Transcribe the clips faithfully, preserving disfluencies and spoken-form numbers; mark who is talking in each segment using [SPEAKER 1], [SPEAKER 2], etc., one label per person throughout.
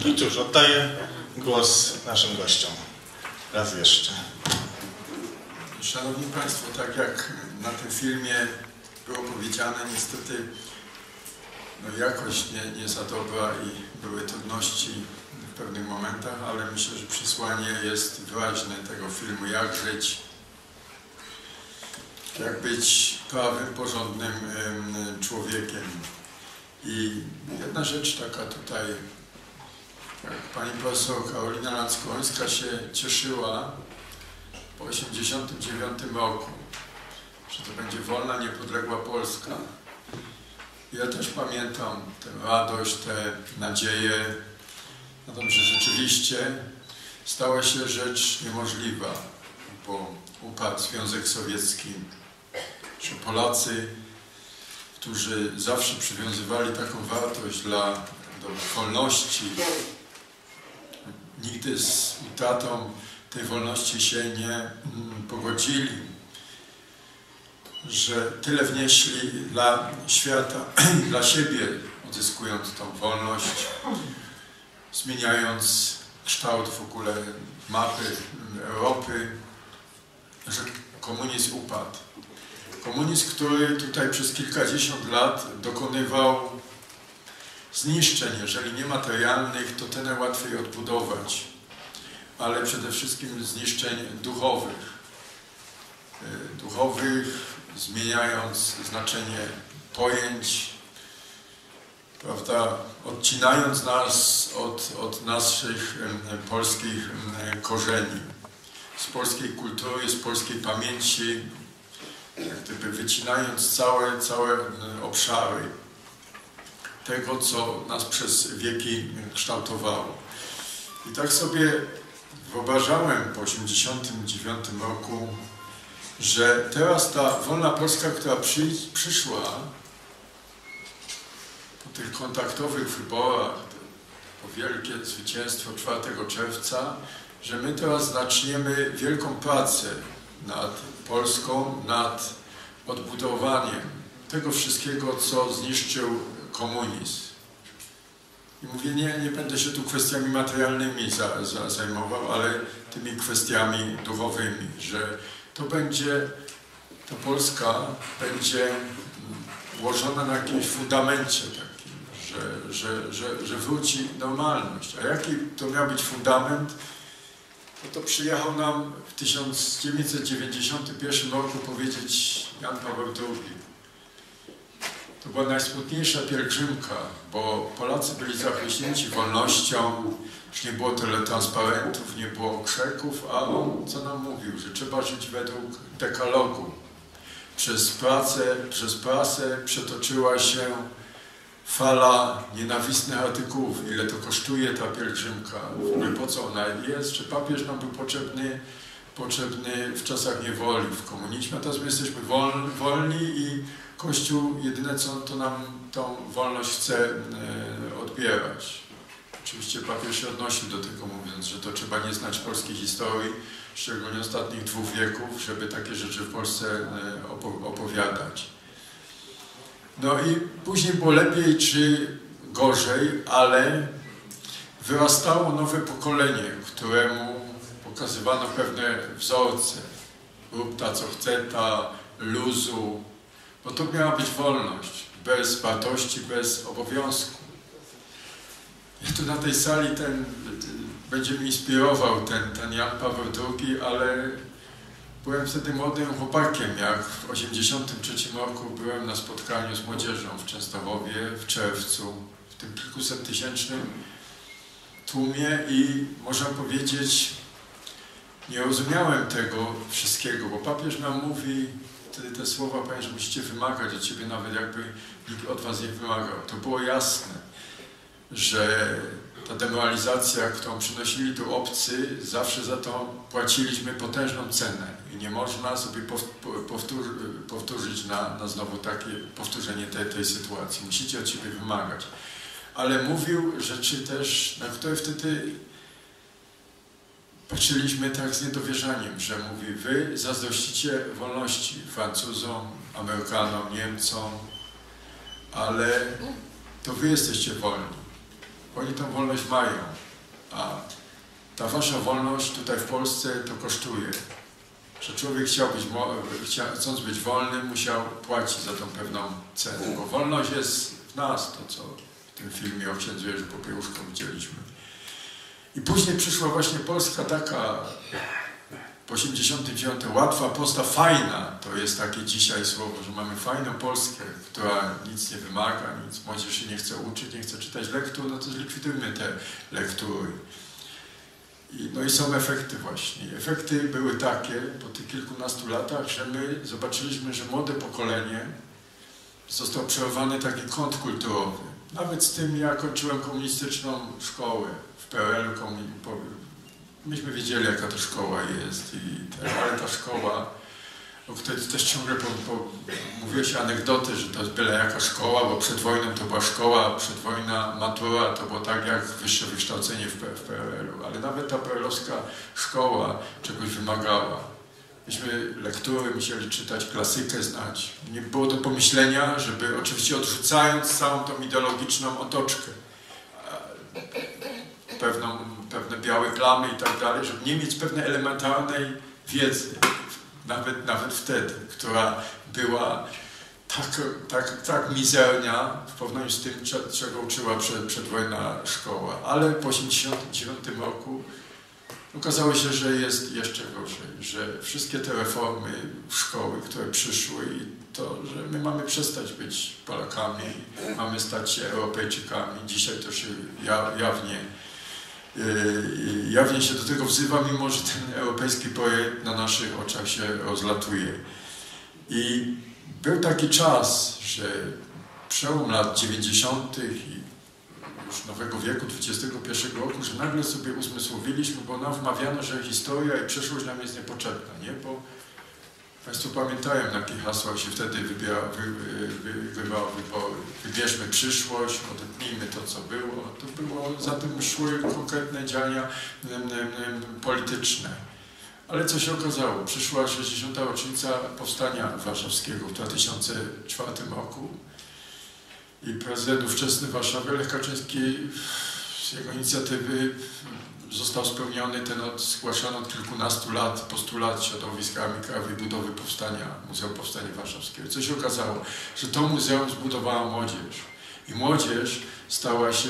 [SPEAKER 1] I cóż, oddaję głos naszym gościom. Raz jeszcze.
[SPEAKER 2] Szanowni Państwo, tak jak na tym filmie było powiedziane, niestety no jakość nie, nie za dobra i były trudności w pewnych momentach, ale myślę, że przesłanie jest wyraźne tego filmu, jak żyć, jak być prawym, porządnym um, człowiekiem. I jedna rzecz taka tutaj, jak pani profesor Karolina Lanckorońska się cieszyła po tysiąc dziewięćset osiemdziesiątym dziewiątym roku, że to będzie wolna, niepodległa Polska. Ja też pamiętam tę radość, tę nadzieję, na to, że rzeczywiście stała się rzecz niemożliwa, bo upadł Związek Sowiecki, że Polacy, którzy zawsze przywiązywali taką wartość dla do wolności, nigdy z utratą tej wolności się nie mm, pogodzili, że tyle wnieśli dla świata, dla siebie, odzyskując tą wolność, zmieniając kształt w ogóle mapy Europy, że komunizm upadł. Komunizm, który tutaj przez kilkadziesiąt lat dokonywał zniszczeń, jeżeli nie materialnych, to te najłatwiej odbudować, ale przede wszystkim zniszczeń duchowych. Duchowych, zmieniając znaczenie pojęć, prawda, odcinając nas od, od naszych em, polskich em, korzeni, z polskiej kultury, z polskiej pamięci, jak gdyby wycinając całe, całe em, obszary tego, co nas przez wieki kształtowało. I tak sobie wyobrażałem po tysiąc dziewięćset osiemdziesiątym dziewiątym roku, że teraz ta wolna Polska, która przy, przyszła po tych kontaktowych wyborach, po wielkie zwycięstwo czwartego czerwca, że my teraz zaczniemy wielką pracę nad Polską, nad odbudowaniem tego wszystkiego, co zniszczył komunizm. I mówię, nie, nie będę się tu kwestiami materialnymi za, za, zajmował, ale tymi kwestiami duchowymi, że to będzie, ta Polska będzie ułożona na jakimś fundamencie takim, że, że, że, że wróci normalność. A jaki to miał być fundament? No to przyjechał nam w tysiąc dziewięćset dziewięćdziesiątym pierwszym roku powiedzieć Jan Paweł drugi. To była najsmutniejsza pielgrzymka, bo Polacy byli zachwyśnięci wolnością, już nie było tyle transparentów, nie było okrzyków, a on co nam mówił, że trzeba żyć według dekalogu. Przez pracę, przez prasę przetoczyła się fala nienawistnych artykułów, ile to kosztuje ta pielgrzymka, w ogóle po co ona jest, czy papież nam był potrzebny, potrzebny w czasach niewoli, w komunizmie, a teraz my jesteśmy wolni, wolni i Kościół jedyne co to nam tą wolność chce e, odbierać. Oczywiście papież się odnosił do tego, mówiąc, że to trzeba nie znać polskiej historii, szczególnie ostatnich dwóch wieków, żeby takie rzeczy w Polsce e, opo opowiadać. No i później było lepiej czy gorzej, ale wyrastało nowe pokolenie, któremu pokazywano pewne wzorce. Rób ta co chce, ta luzu, bo to miała być wolność, bez wartości, bez obowiązku. Ja tu na tej sali ten, będzie mi inspirował ten, ten Jan Paweł drugi, ale byłem wtedy młodym chłopakiem, jak w tysiąc dziewięćset osiemdziesiątym trzecim roku byłem na spotkaniu z młodzieżą w Częstochowie w czerwcu, w tym kilkusettysięcznym tłumie i można powiedzieć, nie rozumiałem tego wszystkiego, bo papież nam mówi wtedy te słowa, panie, że musicie wymagać od ciebie, nawet jakby nikt od was nie wymagał. To było jasne, że ta demoralizacja, którą przynosili tu obcy, zawsze za to płaciliśmy potężną cenę i nie można sobie powtór powtórzyć na, na znowu takie powtórzenie tej, tej sytuacji. Musicie od siebie wymagać. Ale mówił rzeczy też, na które wtedy patrzyliśmy tak z niedowierzaniem, że mówi, wy zazdrościcie wolności Francuzom, Amerykanom, Niemcom, ale to wy jesteście wolni. Oni tą wolność mają, a ta wasza wolność tutaj w Polsce to kosztuje. Że człowiek chciał być, chcia, chcąc być wolny, musiał płacić za tą pewną cenę, bo wolność jest w nas, to co w tym filmie o księdzu Jerzy Popiełuszko widzieliśmy. I później przyszła właśnie Polska taka, w osiemdziesiątym dziewiątym, łatwa, prosta, fajna. To jest takie dzisiaj słowo, że mamy fajną Polskę, która nic nie wymaga, nic, młodzież się nie chce uczyć, nie chce czytać lektur, no to zlikwidujmy te lektury. I, no i są efekty właśnie. Efekty były takie po tych kilkunastu latach, że my zobaczyliśmy, że młode pokolenie został przerwany taki kąt kulturowy. Nawet z tym, ja kończyłem komunistyczną szkołę w P R L-u. Myśmy wiedzieli, jaka to szkoła jest, i te, ale ta szkoła, o której też ciągle po, po, mówiło się anegdoty, że to jest byle jaka szkoła, bo przed wojną to była szkoła, przedwojna matura to było tak jak wyższe wykształcenie w, w P R L-u, ale nawet ta P R L-owska szkoła czegoś wymagała. Myśmy lektury musieli czytać, klasykę znać. Nie było do pomyślenia, żeby oczywiście odrzucając całą tą ideologiczną otoczkę, pewną, pewne białe plamy i tak dalej, żeby nie mieć pewnej elementarnej wiedzy, nawet, nawet wtedy, która była tak, tak, tak mizerna w porównaniu z tym, czego uczyła przed, przedwojenna szkoła. Ale po osiemdziesiątym dziewiątym roku okazało się, że jest jeszcze gorzej, że wszystkie te reformy szkoły, które przyszły i to, że my mamy przestać być Polakami, mamy stać się Europejczykami. Dzisiaj to się jawnie, jawnie się do tego wzywa, mimo że ten europejski projekt na naszych oczach się rozlatuje. I był taki czas, że przełom lat dziewięćdziesiątych i już nowego wieku, dwudziestego pierwszego roku, że nagle sobie uzmysłowiliśmy, bo nam wmawiano, że historia i przeszłość nam jest niepotrzebna, nie? Bo Państwo pamiętają, jakie hasła się wtedy wybiera, wy, wy, wygrywało wybory. Wybierzmy przyszłość, odetnijmy to, co było. To było, za tym szły konkretne działania m, m, polityczne. Ale co się okazało? Przyszła sześćdziesiąta rocznica Powstania Warszawskiego w dwa tysiące czwartym roku. I prezydent ówczesny Warszawy, Lech Kaczyński, z jego inicjatywy został spełniony ten od, zgłaszany od kilkunastu lat postulat środowiska krajowej budowy powstania, Muzeum Powstania Warszawskiego. Co się okazało? Że to muzeum zbudowała młodzież. I młodzież stała się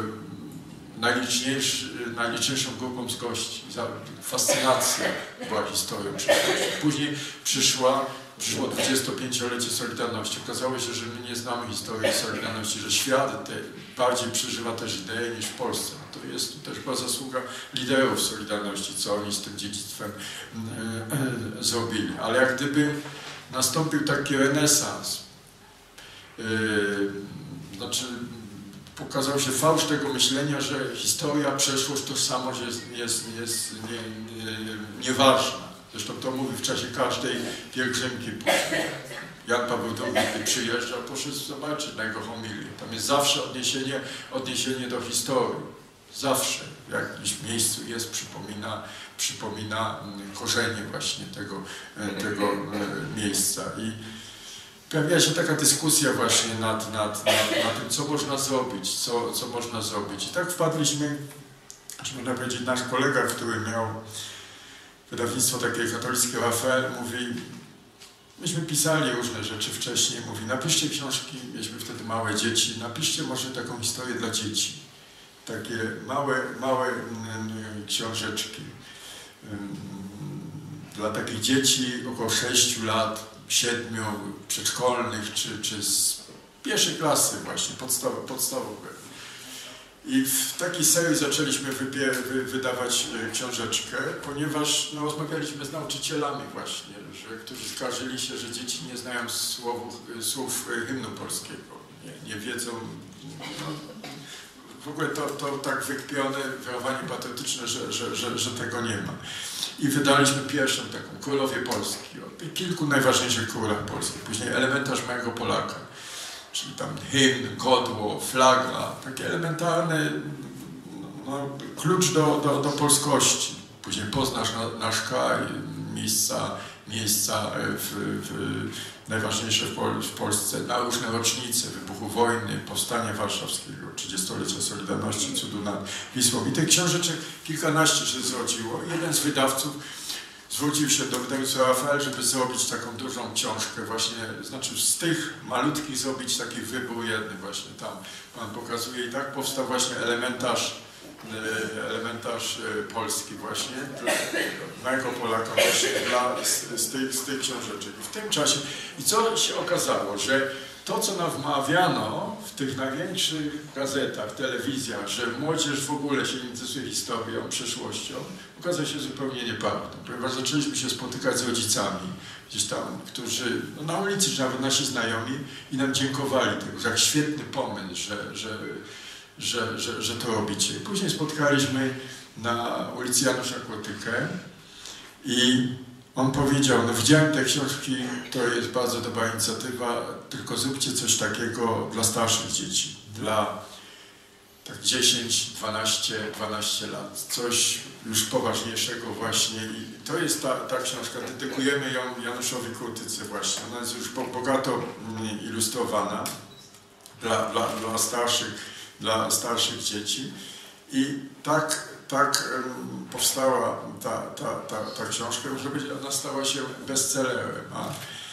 [SPEAKER 2] y, najliczniejszą grupą z gości. Fascynacja była historią przyszłości. Później przyszła Przyszło dwudziestopięciolecie Solidarności. Okazało się, że my nie znamy historii Solidarności, że świat te bardziej przeżywa też idee niż w Polsce. No to jest też była zasługa liderów Solidarności, co oni z tym dziedzictwem e, e, zrobili. Ale jak gdyby nastąpił taki renesans, e, znaczy pokazał się fałsz tego myślenia, że historia, przeszłość, tożsamość jest, jest, jest nie, nie, nieważna. Zresztą to mówi w czasie każdej pielgrzymki. Jan Paweł drugi, gdy przyjeżdżał, proszę zobaczyć na jego homilię. Tam jest zawsze odniesienie, odniesienie do historii. Zawsze w jakimś miejscu jest, przypomina, przypomina korzenie właśnie tego, tego miejsca. I pojawia się taka dyskusja właśnie nad, nad, nad, nad tym, co można zrobić, co, co można zrobić. I tak wpadliśmy, czy można powiedzieć, nasz kolega, który miał wydawnictwo takie katolickie, Rafael, mówi, myśmy pisali różne rzeczy wcześniej, mówi, napiszcie książki, mieliśmy wtedy małe dzieci, napiszcie może taką historię dla dzieci. Takie małe, małe mm, książeczki um, dla takich dzieci około sześciu lat, siedmiu, przedszkolnych, czy, czy z pierwszej klasy właśnie, podstaw, podstawowej. I w takiej serii zaczęliśmy wy, wydawać książeczkę, ponieważ no, rozmawialiśmy z nauczycielami właśnie, że, którzy skarżyli się, że dzieci nie znają słów, słów hymnu polskiego, nie, nie wiedzą, no, w ogóle to, to tak wykpione wychowanie patriotyczne, że, że, że, że tego nie ma. I wydaliśmy pierwszą taką, Królowie Polski, o kilku najważniejszych królach polskich, później Elementarz Małego Polaka, czyli tam hymn, godło, flaga, takie elementarne, no, klucz do, do, do polskości. Później poznasz na, nasz kraj, miejsca, miejsca w, w, najważniejsze w, Pol w Polsce, na różne rocznice wybuchu wojny, Powstania Warszawskiego. trzydziestolecia Solidarności, Cudu nad Wisłą. I tych książeczek kilkanaście się zrodziło. Jeden z wydawców zwrócił się do wydawcy Rafael, żeby zrobić taką dużą książkę właśnie, znaczy z tych malutkich zrobić taki wybór jedny właśnie tam pan pokazuje i tak powstał właśnie elementarz, elementarz polski właśnie, dla mojego Polaka właśnie dla, z, z, tych, z tych książeczek. I w tym czasie, i co się okazało, że to, co nam wmawiano w tych największych gazetach, telewizjach, że młodzież w ogóle się interesuje historią, przeszłością, okazało się zupełnie nieprawdą. Ponieważ zaczęliśmy się spotykać z rodzicami gdzieś tam, którzy no, na ulicy, czy nawet nasi znajomi i nam dziękowali tego, jak świetny pomysł, że, że, że, że, że to robicie. I później spotkaliśmy na ulicy Janusza Kłotykę i on powiedział, no widziałem te książki, to jest bardzo dobra inicjatywa, tylko zróbcie coś takiego dla starszych dzieci, dla tak dziesięć, dwanaście, dwanaście lat, coś już poważniejszego właśnie i to jest ta, ta książka, dedykujemy ją Januszowi Kłotyce właśnie, ona jest już bogato ilustrowana dla, dla, dla, starszych, dla starszych dzieci i tak Tak um, powstała ta, ta, ta, ta książka, żeby ona stała się bestsellerem. A,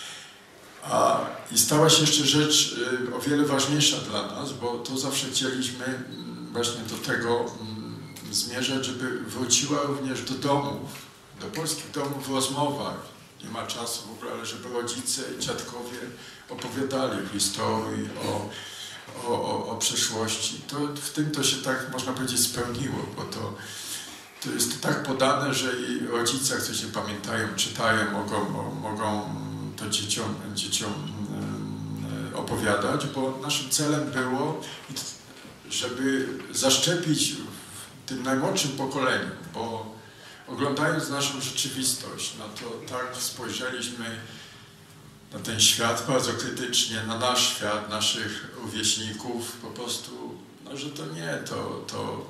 [SPEAKER 2] a, I stała się jeszcze rzecz y, o wiele ważniejsza dla nas, bo to zawsze chcieliśmy y, właśnie do tego y, zmierzać, żeby wróciła również do domów, do polskich domów w rozmowach. Nie ma czasu w ogóle, ale żeby rodzice i dziadkowie opowiadali o historii, o O, o, o przeszłości. To, w tym to się tak, można powiedzieć, spełniło, bo to, to jest tak podane, że i rodzice, jak coś nie pamiętają, czytają, mogą, mogą to dzieciom, dzieciom opowiadać, bo naszym celem było, żeby zaszczepić w tym najmłodszym pokoleniu, bo oglądając naszą rzeczywistość, no to tak spojrzeliśmy na ten świat bardzo krytycznie, na nasz świat, naszych rówieśników, po prostu, no, że to nie, to, to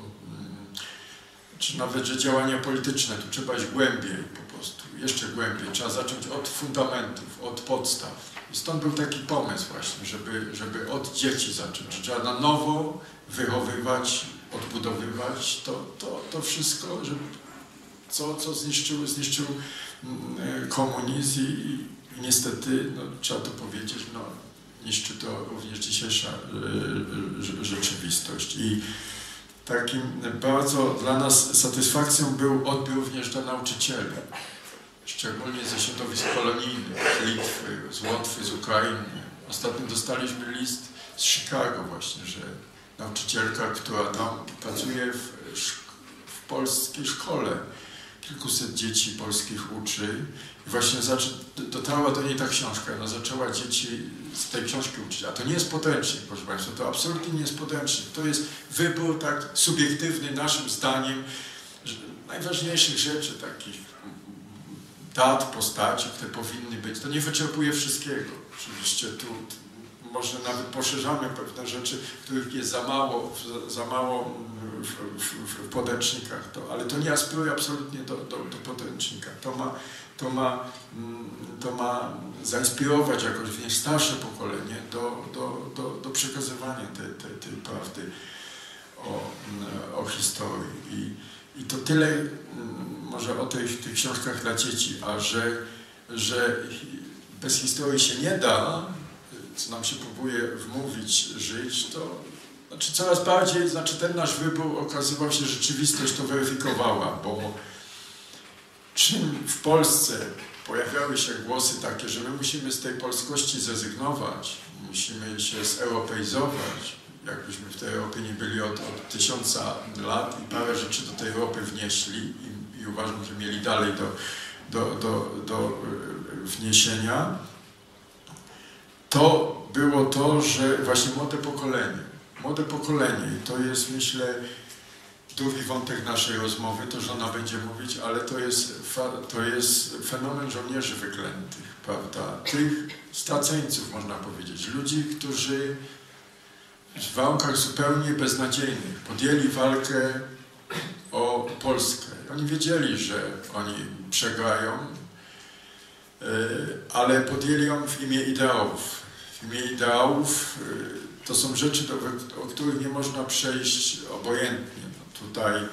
[SPEAKER 2] czy nawet, że działania polityczne, tu trzeba iść głębiej po prostu, jeszcze głębiej, trzeba zacząć od fundamentów, od podstaw. I stąd był taki pomysł właśnie, żeby, żeby od dzieci zacząć, że trzeba na nowo wychowywać, odbudowywać to, to, to wszystko, żeby, co, co zniszczył, zniszczył komunizm i I niestety, no, trzeba to powiedzieć, no, niszczy to również dzisiejsza y, rzeczywistość. I takim bardzo dla nas satysfakcją był odbiór również dla nauczycieli, szczególnie ze środowisk kolonijnych, z Litwy, z Łotwy, z Ukrainy. Ostatnio dostaliśmy list z Chicago właśnie, że nauczycielka, która tam pracuje w, w polskiej szkole, kilkuset dzieci polskich uczy i właśnie dotarła do niej ta książka, ona zaczęła dzieci z tej książki uczyć, a to nie jest podręcznik, proszę Państwa, to absolutnie nie jest podręcznik, to jest wybór tak subiektywny naszym zdaniem najważniejszych rzeczy, takich dat, postaci, które powinny być, to nie wyczerpuje wszystkiego, oczywiście tu może nawet poszerzamy pewne rzeczy, których jest za mało, za, za mało w, w, w podręcznikach, to, ale to nie aspiruje absolutnie do, do, do podręcznika. To ma, to, ma, to ma zainspirować jakoś również starsze pokolenie do, do, do, do przekazywania tej, tej, tej prawdy o, o historii. I, i to tyle może o tych, tych książkach dla dzieci, a że, że bez historii się nie da, co nam się próbuje wmówić, żyć, to znaczy coraz bardziej, znaczy ten nasz wybór okazywał się, rzeczywistość to weryfikowała, bo czym w Polsce pojawiały się głosy takie, że my musimy z tej polskości zrezygnować, musimy się zeuropeizować, jakbyśmy w tej Europie nie byli od, od tysiąca lat i parę rzeczy do tej Europy wnieśli i, i uważam, że mieli dalej do, do, do, do wniesienia. To było to, że właśnie młode pokolenie, młode pokolenie i to jest, myślę, drugi wątek naszej rozmowy, to żona będzie mówić, ale to jest, to jest fenomen żołnierzy wyklętych, prawda, tych straceńców, można powiedzieć, ludzi, którzy w warunkach zupełnie beznadziejnych podjęli walkę o Polskę. Oni wiedzieli, że oni przegrają, ale podjęli ją w imię ideałów. W imię ideałów to są rzeczy, do, o których nie można przejść obojętnie. No tutaj,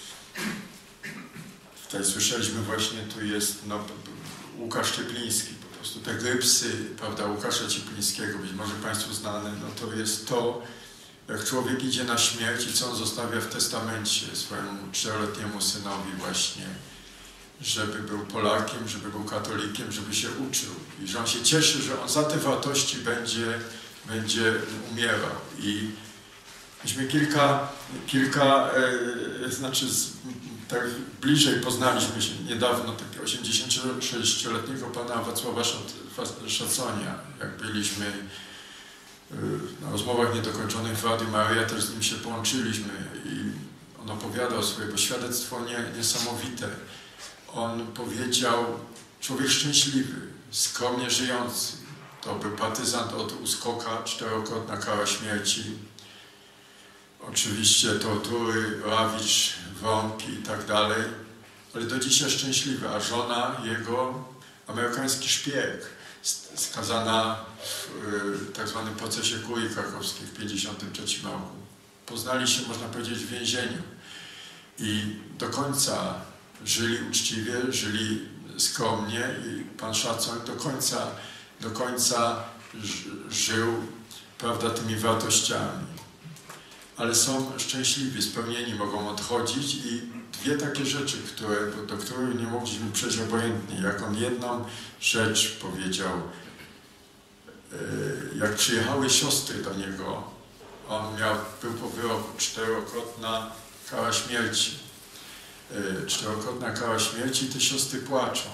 [SPEAKER 2] tutaj słyszeliśmy właśnie, tu jest no, Łukasz Ciepliński, po prostu te grypsy, prawda, Łukasza Cieplińskiego, być może Państwu znane, no to jest to, jak człowiek idzie na śmierć i co on zostawia w testamencie swojemu czteroletniemu synowi właśnie, żeby był Polakiem, żeby był katolikiem, żeby się uczył i że on się cieszy, że on za te wartości będzie, będzie umierał. I myśmy kilka, kilka e, znaczy z, tak bliżej poznaliśmy się niedawno takiego osiemdziesięciosześcioletniego pana Wacława Szaconia, jak byliśmy e, na rozmowach niedokończonych w Radiu Maryja, też z nim się połączyliśmy i on opowiadał swoje, bo świadectwo nie, niesamowite. On powiedział, człowiek szczęśliwy, skromnie żyjący. To był partyzant od Uskoka, czterokrotna kara śmierci. Oczywiście tortury, Rawicz, Wrąbki i tak dalej. Ale do dzisiaj szczęśliwy, a żona jego, amerykański szpieg, skazana w tak zwanym procesie kurii krakowskiej w pięćdziesiątym trzecim roku. Poznali się, można powiedzieć, w więzieniu. I do końca żyli uczciwie, żyli skromnie i pan Szacoń do końca, do końca żył, prawda, tymi wartościami. Ale są szczęśliwi, spełnieni, mogą odchodzić i dwie takie rzeczy, które, do których nie mogliśmy przejść obojętnie. Jak on jedną rzecz powiedział, jak przyjechały siostry do niego, on miał, był po wyroku czterokrotna kara śmierci. Czterokrotna kara śmierci i te siostry płaczą.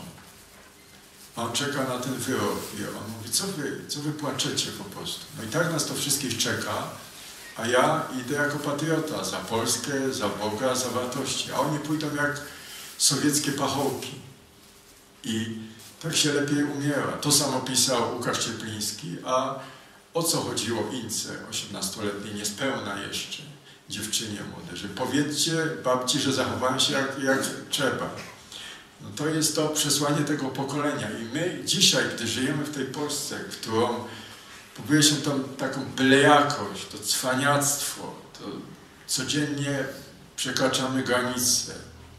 [SPEAKER 2] A on czeka na ten wyrok i on mówi, co wy, co wy płaczecie po prostu? No i tak nas to wszystkich czeka, a ja idę jako patriota za Polskę, za Boga, za wartości, a oni pójdą jak sowieckie pachołki. I tak się lepiej umiera. To samo pisał Łukasz Ciepliński, a o co chodziło Ince, osiemnastoletniej, niespełna jeszcze, dziewczynie młode, że powiedzcie babci, że zachowałem się jak, jak trzeba. No to jest to przesłanie tego pokolenia i my dzisiaj, gdy żyjemy w tej Polsce, którą próbuje się tą taką bylejakość, to cwaniactwo, to codziennie przekraczamy granice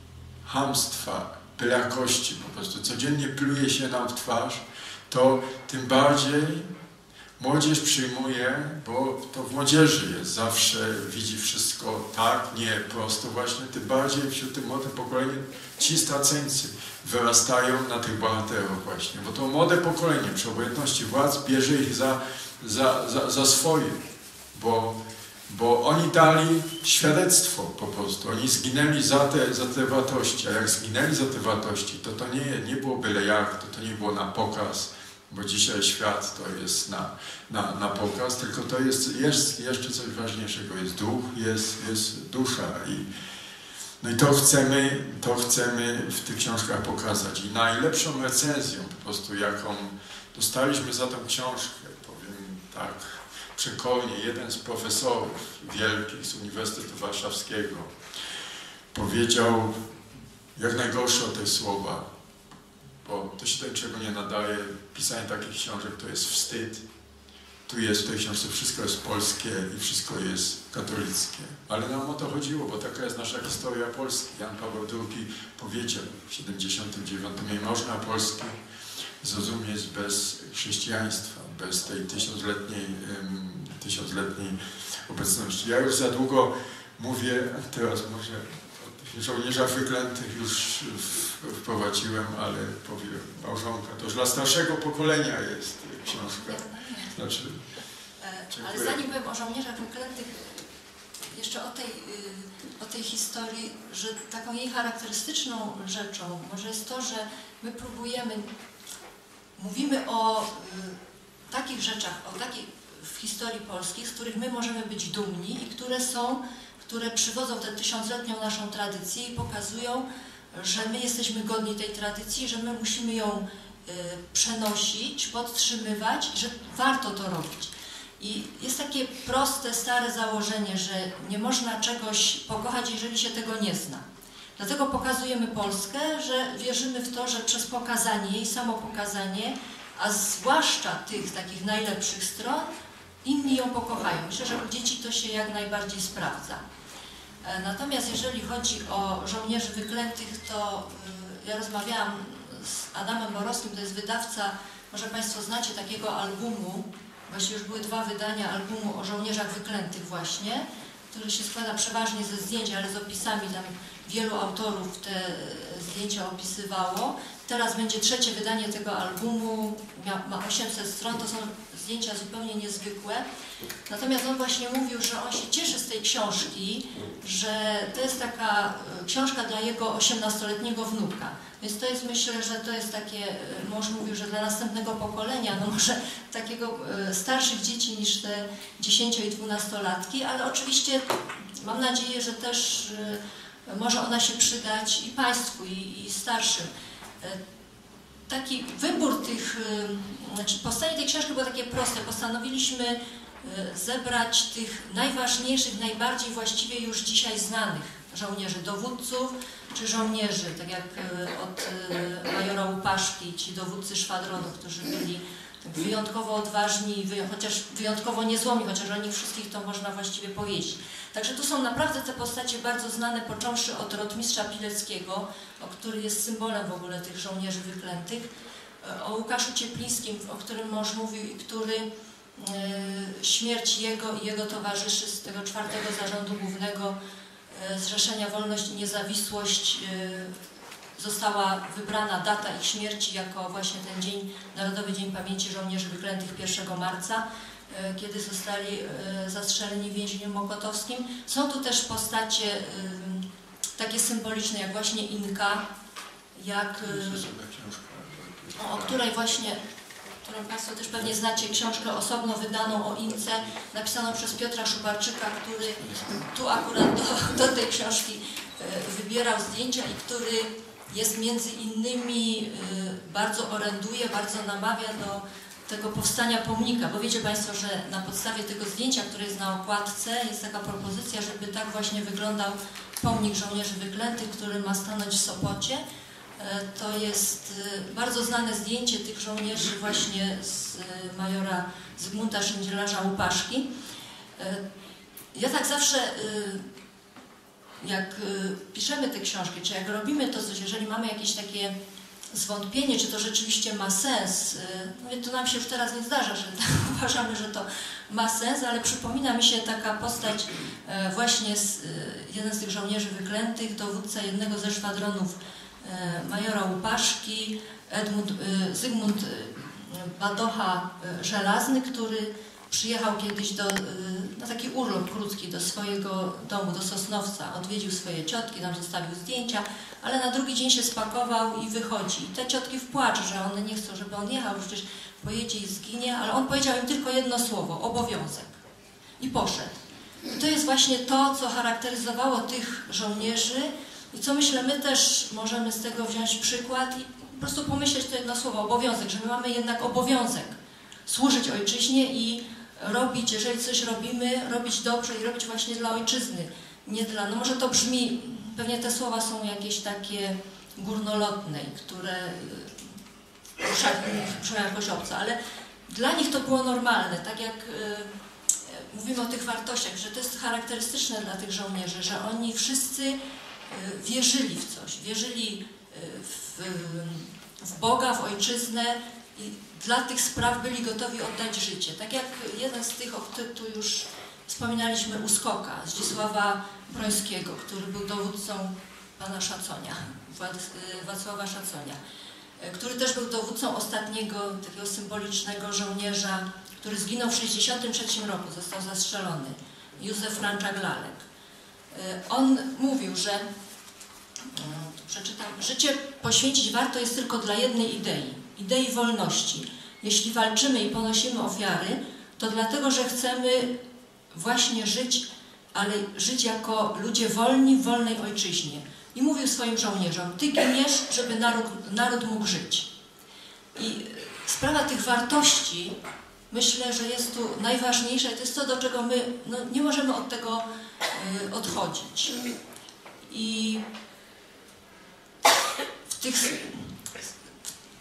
[SPEAKER 2] chamstwa, bylejakości po prostu, codziennie pluje się nam w twarz, to tym bardziej młodzież przyjmuje, bo to w młodzieży jest, zawsze widzi wszystko tak, nie, prosto właśnie, tym bardziej wśród tym młodym pokoleniu ci straceńcy wyrastają na tych bohaterów właśnie, bo to młode pokolenie przy obojętności władz bierze ich za, za, za, za swoje, bo, bo oni dali świadectwo po prostu, oni zginęli za te, za te wartości, a jak zginęli za te wartości, to to nie, nie było byle jak, to to nie było na pokaz, bo dzisiaj świat to jest na, na, na pokaz, tylko to jest, jest jeszcze coś ważniejszego, jest duch, jest, jest dusza i no i to chcemy, to chcemy w tych książkach pokazać. I najlepszą recenzją po prostu, jaką dostaliśmy za tą książkę, powiem tak przekornie, jeden z profesorów wielkich z Uniwersytetu Warszawskiego powiedział, jak najgorsze o te słowa, bo to się do niczego nie nadaje, pisanie takich książek to jest wstyd. Tu jest w tej książce wszystko jest polskie i wszystko jest katolickie. Ale nam o to chodziło, bo taka jest nasza historia Polski. Jan Paweł drugi powiedział w siedemdziesiątym dziewiątym nie można Polski zrozumieć bez chrześcijaństwa, bez tej tysiącletniej, um, tysiącletniej obecności. Ja już za długo mówię, teraz może żołnierza wyklętych już wprowadziłem, ale powiem, Małżonka, to już dla starszego pokolenia jest książka. Znaczy,
[SPEAKER 3] ale zanim powiem o żołnierzach wyklętych, jeszcze o tej, o tej historii, że taką jej charakterystyczną rzeczą może jest to, że my próbujemy, mówimy o y, takich rzeczach, o takich w historii Polski, z których my możemy być dumni i które są, które przywodzą tę tysiącletnią naszą tradycję i pokazują, że my jesteśmy godni tej tradycji, że my musimy ją y, przenosić, podtrzymywać, że warto to robić. I jest takie proste, stare założenie, że nie można czegoś pokochać, jeżeli się tego nie zna. Dlatego pokazujemy Polskę, że wierzymy w to, że przez pokazanie jej, samo pokazanie, a zwłaszcza tych takich najlepszych stron, inni ją pokochają. Myślę, że u dzieci to się jak najbardziej sprawdza. Natomiast jeżeli chodzi o żołnierzy wyklętych, to ja rozmawiałam z Adamem Borowskim, to jest wydawca, może Państwo znacie takiego albumu, właściwie już były dwa wydania albumu o żołnierzach wyklętych właśnie, który się składa przeważnie ze zdjęć, ale z opisami, tam wielu autorów te zdjęcia opisywało. Teraz będzie trzecie wydanie tego albumu, ma osiemset stron, to są zdjęcia zupełnie niezwykłe. Natomiast on właśnie mówił, że on się cieszy z tej książki, że to jest taka książka dla jego osiemnastoletniego wnuka. Więc to jest, myślę, że to jest takie, mąż mówił, że dla następnego pokolenia, no może takiego starszych dzieci niż te dziesięcio- i dwunastolatki, ale oczywiście mam nadzieję, że też może ona się przydać i Państwu, i, i starszym. Taki wybór tych, znaczy powstanie tej książki było takie proste. Postanowiliśmy zebrać tych najważniejszych, najbardziej właściwie już dzisiaj znanych żołnierzy, dowódców czy żołnierzy, tak jak od majora Łupaszki, ci dowódcy szwadronów, którzy byli wyjątkowo odważni, chociaż wyjątkowo niezłomni, chociaż o nich wszystkich to można właściwie powiedzieć. Także tu są naprawdę te postacie bardzo znane, począwszy od rotmistrza Pileckiego, o który jest symbolem w ogóle tych żołnierzy wyklętych, o Łukaszu Cieplińskim, o którym mąż mówił i który y, śmierć jego i jego towarzyszy z tego czwartego zarządu głównego y, Zrzeszenia Wolność i Niezawisłość y, została wybrana data ich śmierci jako właśnie ten dzień, Narodowy Dzień Pamięci Żołnierzy Wyklętych pierwszego marca, kiedy zostali zastrzeleni w więzieniu mokotowskim. Są tu też postacie takie symboliczne, jak właśnie Inka, jak, o, o której właśnie, którą Państwo też pewnie znacie, książkę osobno wydaną o Ince, napisaną przez Piotra Szubarczyka, który tu akurat do, do tej książki wybierał zdjęcia i który jest między innymi bardzo oręduje, bardzo namawia do tego powstania pomnika, bo wiecie Państwo, że na podstawie tego zdjęcia, które jest na okładce, jest taka propozycja, żeby tak właśnie wyglądał pomnik żołnierzy wyklętych, który ma stanąć w Sopocie. To jest bardzo znane zdjęcie tych żołnierzy właśnie z majora Zygmunta Szyndzielarza Łupaszki. Ja tak zawsze, jak piszemy te książki, czy jak robimy to coś, jeżeli mamy jakieś takie zwątpienie, czy to rzeczywiście ma sens, no to nam się już teraz nie zdarza, że uważamy, że to ma sens, ale przypomina mi się taka postać właśnie z, jeden z tych żołnierzy wyklętych, dowódca jednego ze szwadronów majora Łupaszki, Edmund, Zygmunt Badocha Żelazny, który przyjechał kiedyś do, na taki urlop krótki do swojego domu, do Sosnowca, odwiedził swoje ciotki, tam zostawił zdjęcia, ale na drugi dzień się spakował i wychodzi. I te ciotki w płacz, że one nie chcą, żeby on jechał, że przecież pojedzie i zginie, ale on powiedział im tylko jedno słowo, obowiązek. I poszedł. I to jest właśnie to, co charakteryzowało tych żołnierzy i co myślę, my też możemy z tego wziąć przykład i po prostu pomyśleć to jedno słowo, obowiązek, że my mamy jednak obowiązek służyć ojczyźnie i robić, jeżeli coś robimy, robić dobrze i robić właśnie dla ojczyzny, nie dla, no może to brzmi, pewnie te słowa są jakieś takie górnolotne, które brzmią jakoś obco, ale dla nich to było normalne, tak jak y, mówimy o tych wartościach, że to jest charakterystyczne dla tych żołnierzy, że oni wszyscy y, wierzyli w coś, wierzyli y, w, y, w Boga, w ojczyznę i dla tych spraw byli gotowi oddać życie. Tak jak jeden z tych, o których tu już wspominaliśmy, Uskoka, Zdzisława Brońskiego, który był dowódcą pana Szaconia, Wacława Szaconia, który też był dowódcą ostatniego takiego symbolicznego żołnierza, który zginął w sześćdziesiątym trzecim roku, został zastrzelony, Józef Franczak-Lalek. On mówił, że, tu przeczytam, życie poświęcić warto jest tylko dla jednej idei, idei wolności. Jeśli walczymy i ponosimy ofiary, to dlatego, że chcemy właśnie żyć, ale żyć jako ludzie wolni w wolnej ojczyźnie. I mówił swoim żołnierzom, ty giniesz, żeby naród, naród mógł żyć. I sprawa tych wartości, myślę, że jest tu najważniejsza i to jest to, do czego my no, nie możemy od tego y, odchodzić. I w tych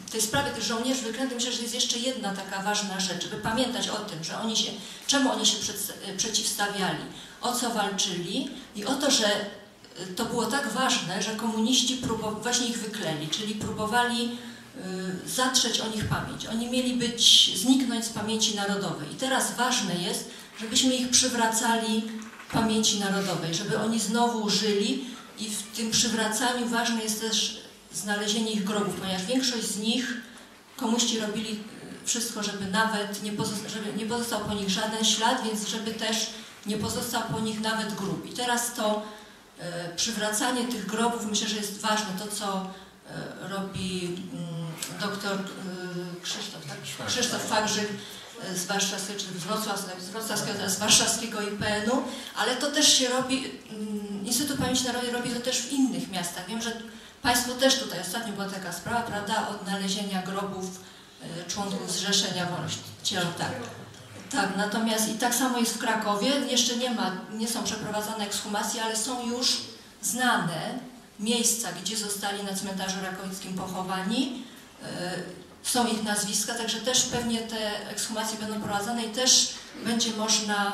[SPEAKER 3] tej sprawie tych żołnierzy wyklętych myślę, że jest jeszcze jedna taka ważna rzecz, żeby pamiętać o tym, że oni się, czemu oni się przed, przeciwstawiali, o co walczyli i o to, że to było tak ważne, że komuniści próbowali, właśnie ich wyklęli, czyli próbowali y, zatrzeć o nich pamięć. Oni mieli być, zniknąć z pamięci narodowej. I teraz ważne jest, żebyśmy ich przywracali pamięci narodowej, żeby oni znowu żyli i w tym przywracaniu ważne jest też znalezienie ich grobów, ponieważ większość z nich komuniści robili wszystko, żeby nawet nie pozostał, żeby nie pozostał po nich żaden ślad, więc żeby też nie pozostał po nich nawet grób. I teraz to e, przywracanie tych grobów myślę, że jest ważne. To, co e, robi mm, doktor e, Krzysztof, tak? Krzysztof Fagrzyk z warszawskiego, czy z wrocławskiego, z wrocławskiego, z warszawskiego I P N u, ale to też się robi, mm, Instytut Pamięci Narodowej robi to też w innych miastach. Wiem, że Państwo też tutaj, ostatnio była taka sprawa, prawda, odnalezienia grobów e, członków Zrzeszenia Wolności. Tak. Tak, natomiast i tak samo jest w Krakowie, jeszcze nie ma, nie są przeprowadzane ekshumacje, ale są już znane miejsca, gdzie zostali na cmentarzu rakowickim pochowani, e, są ich nazwiska, także też pewnie te ekshumacje będą prowadzone i też będzie można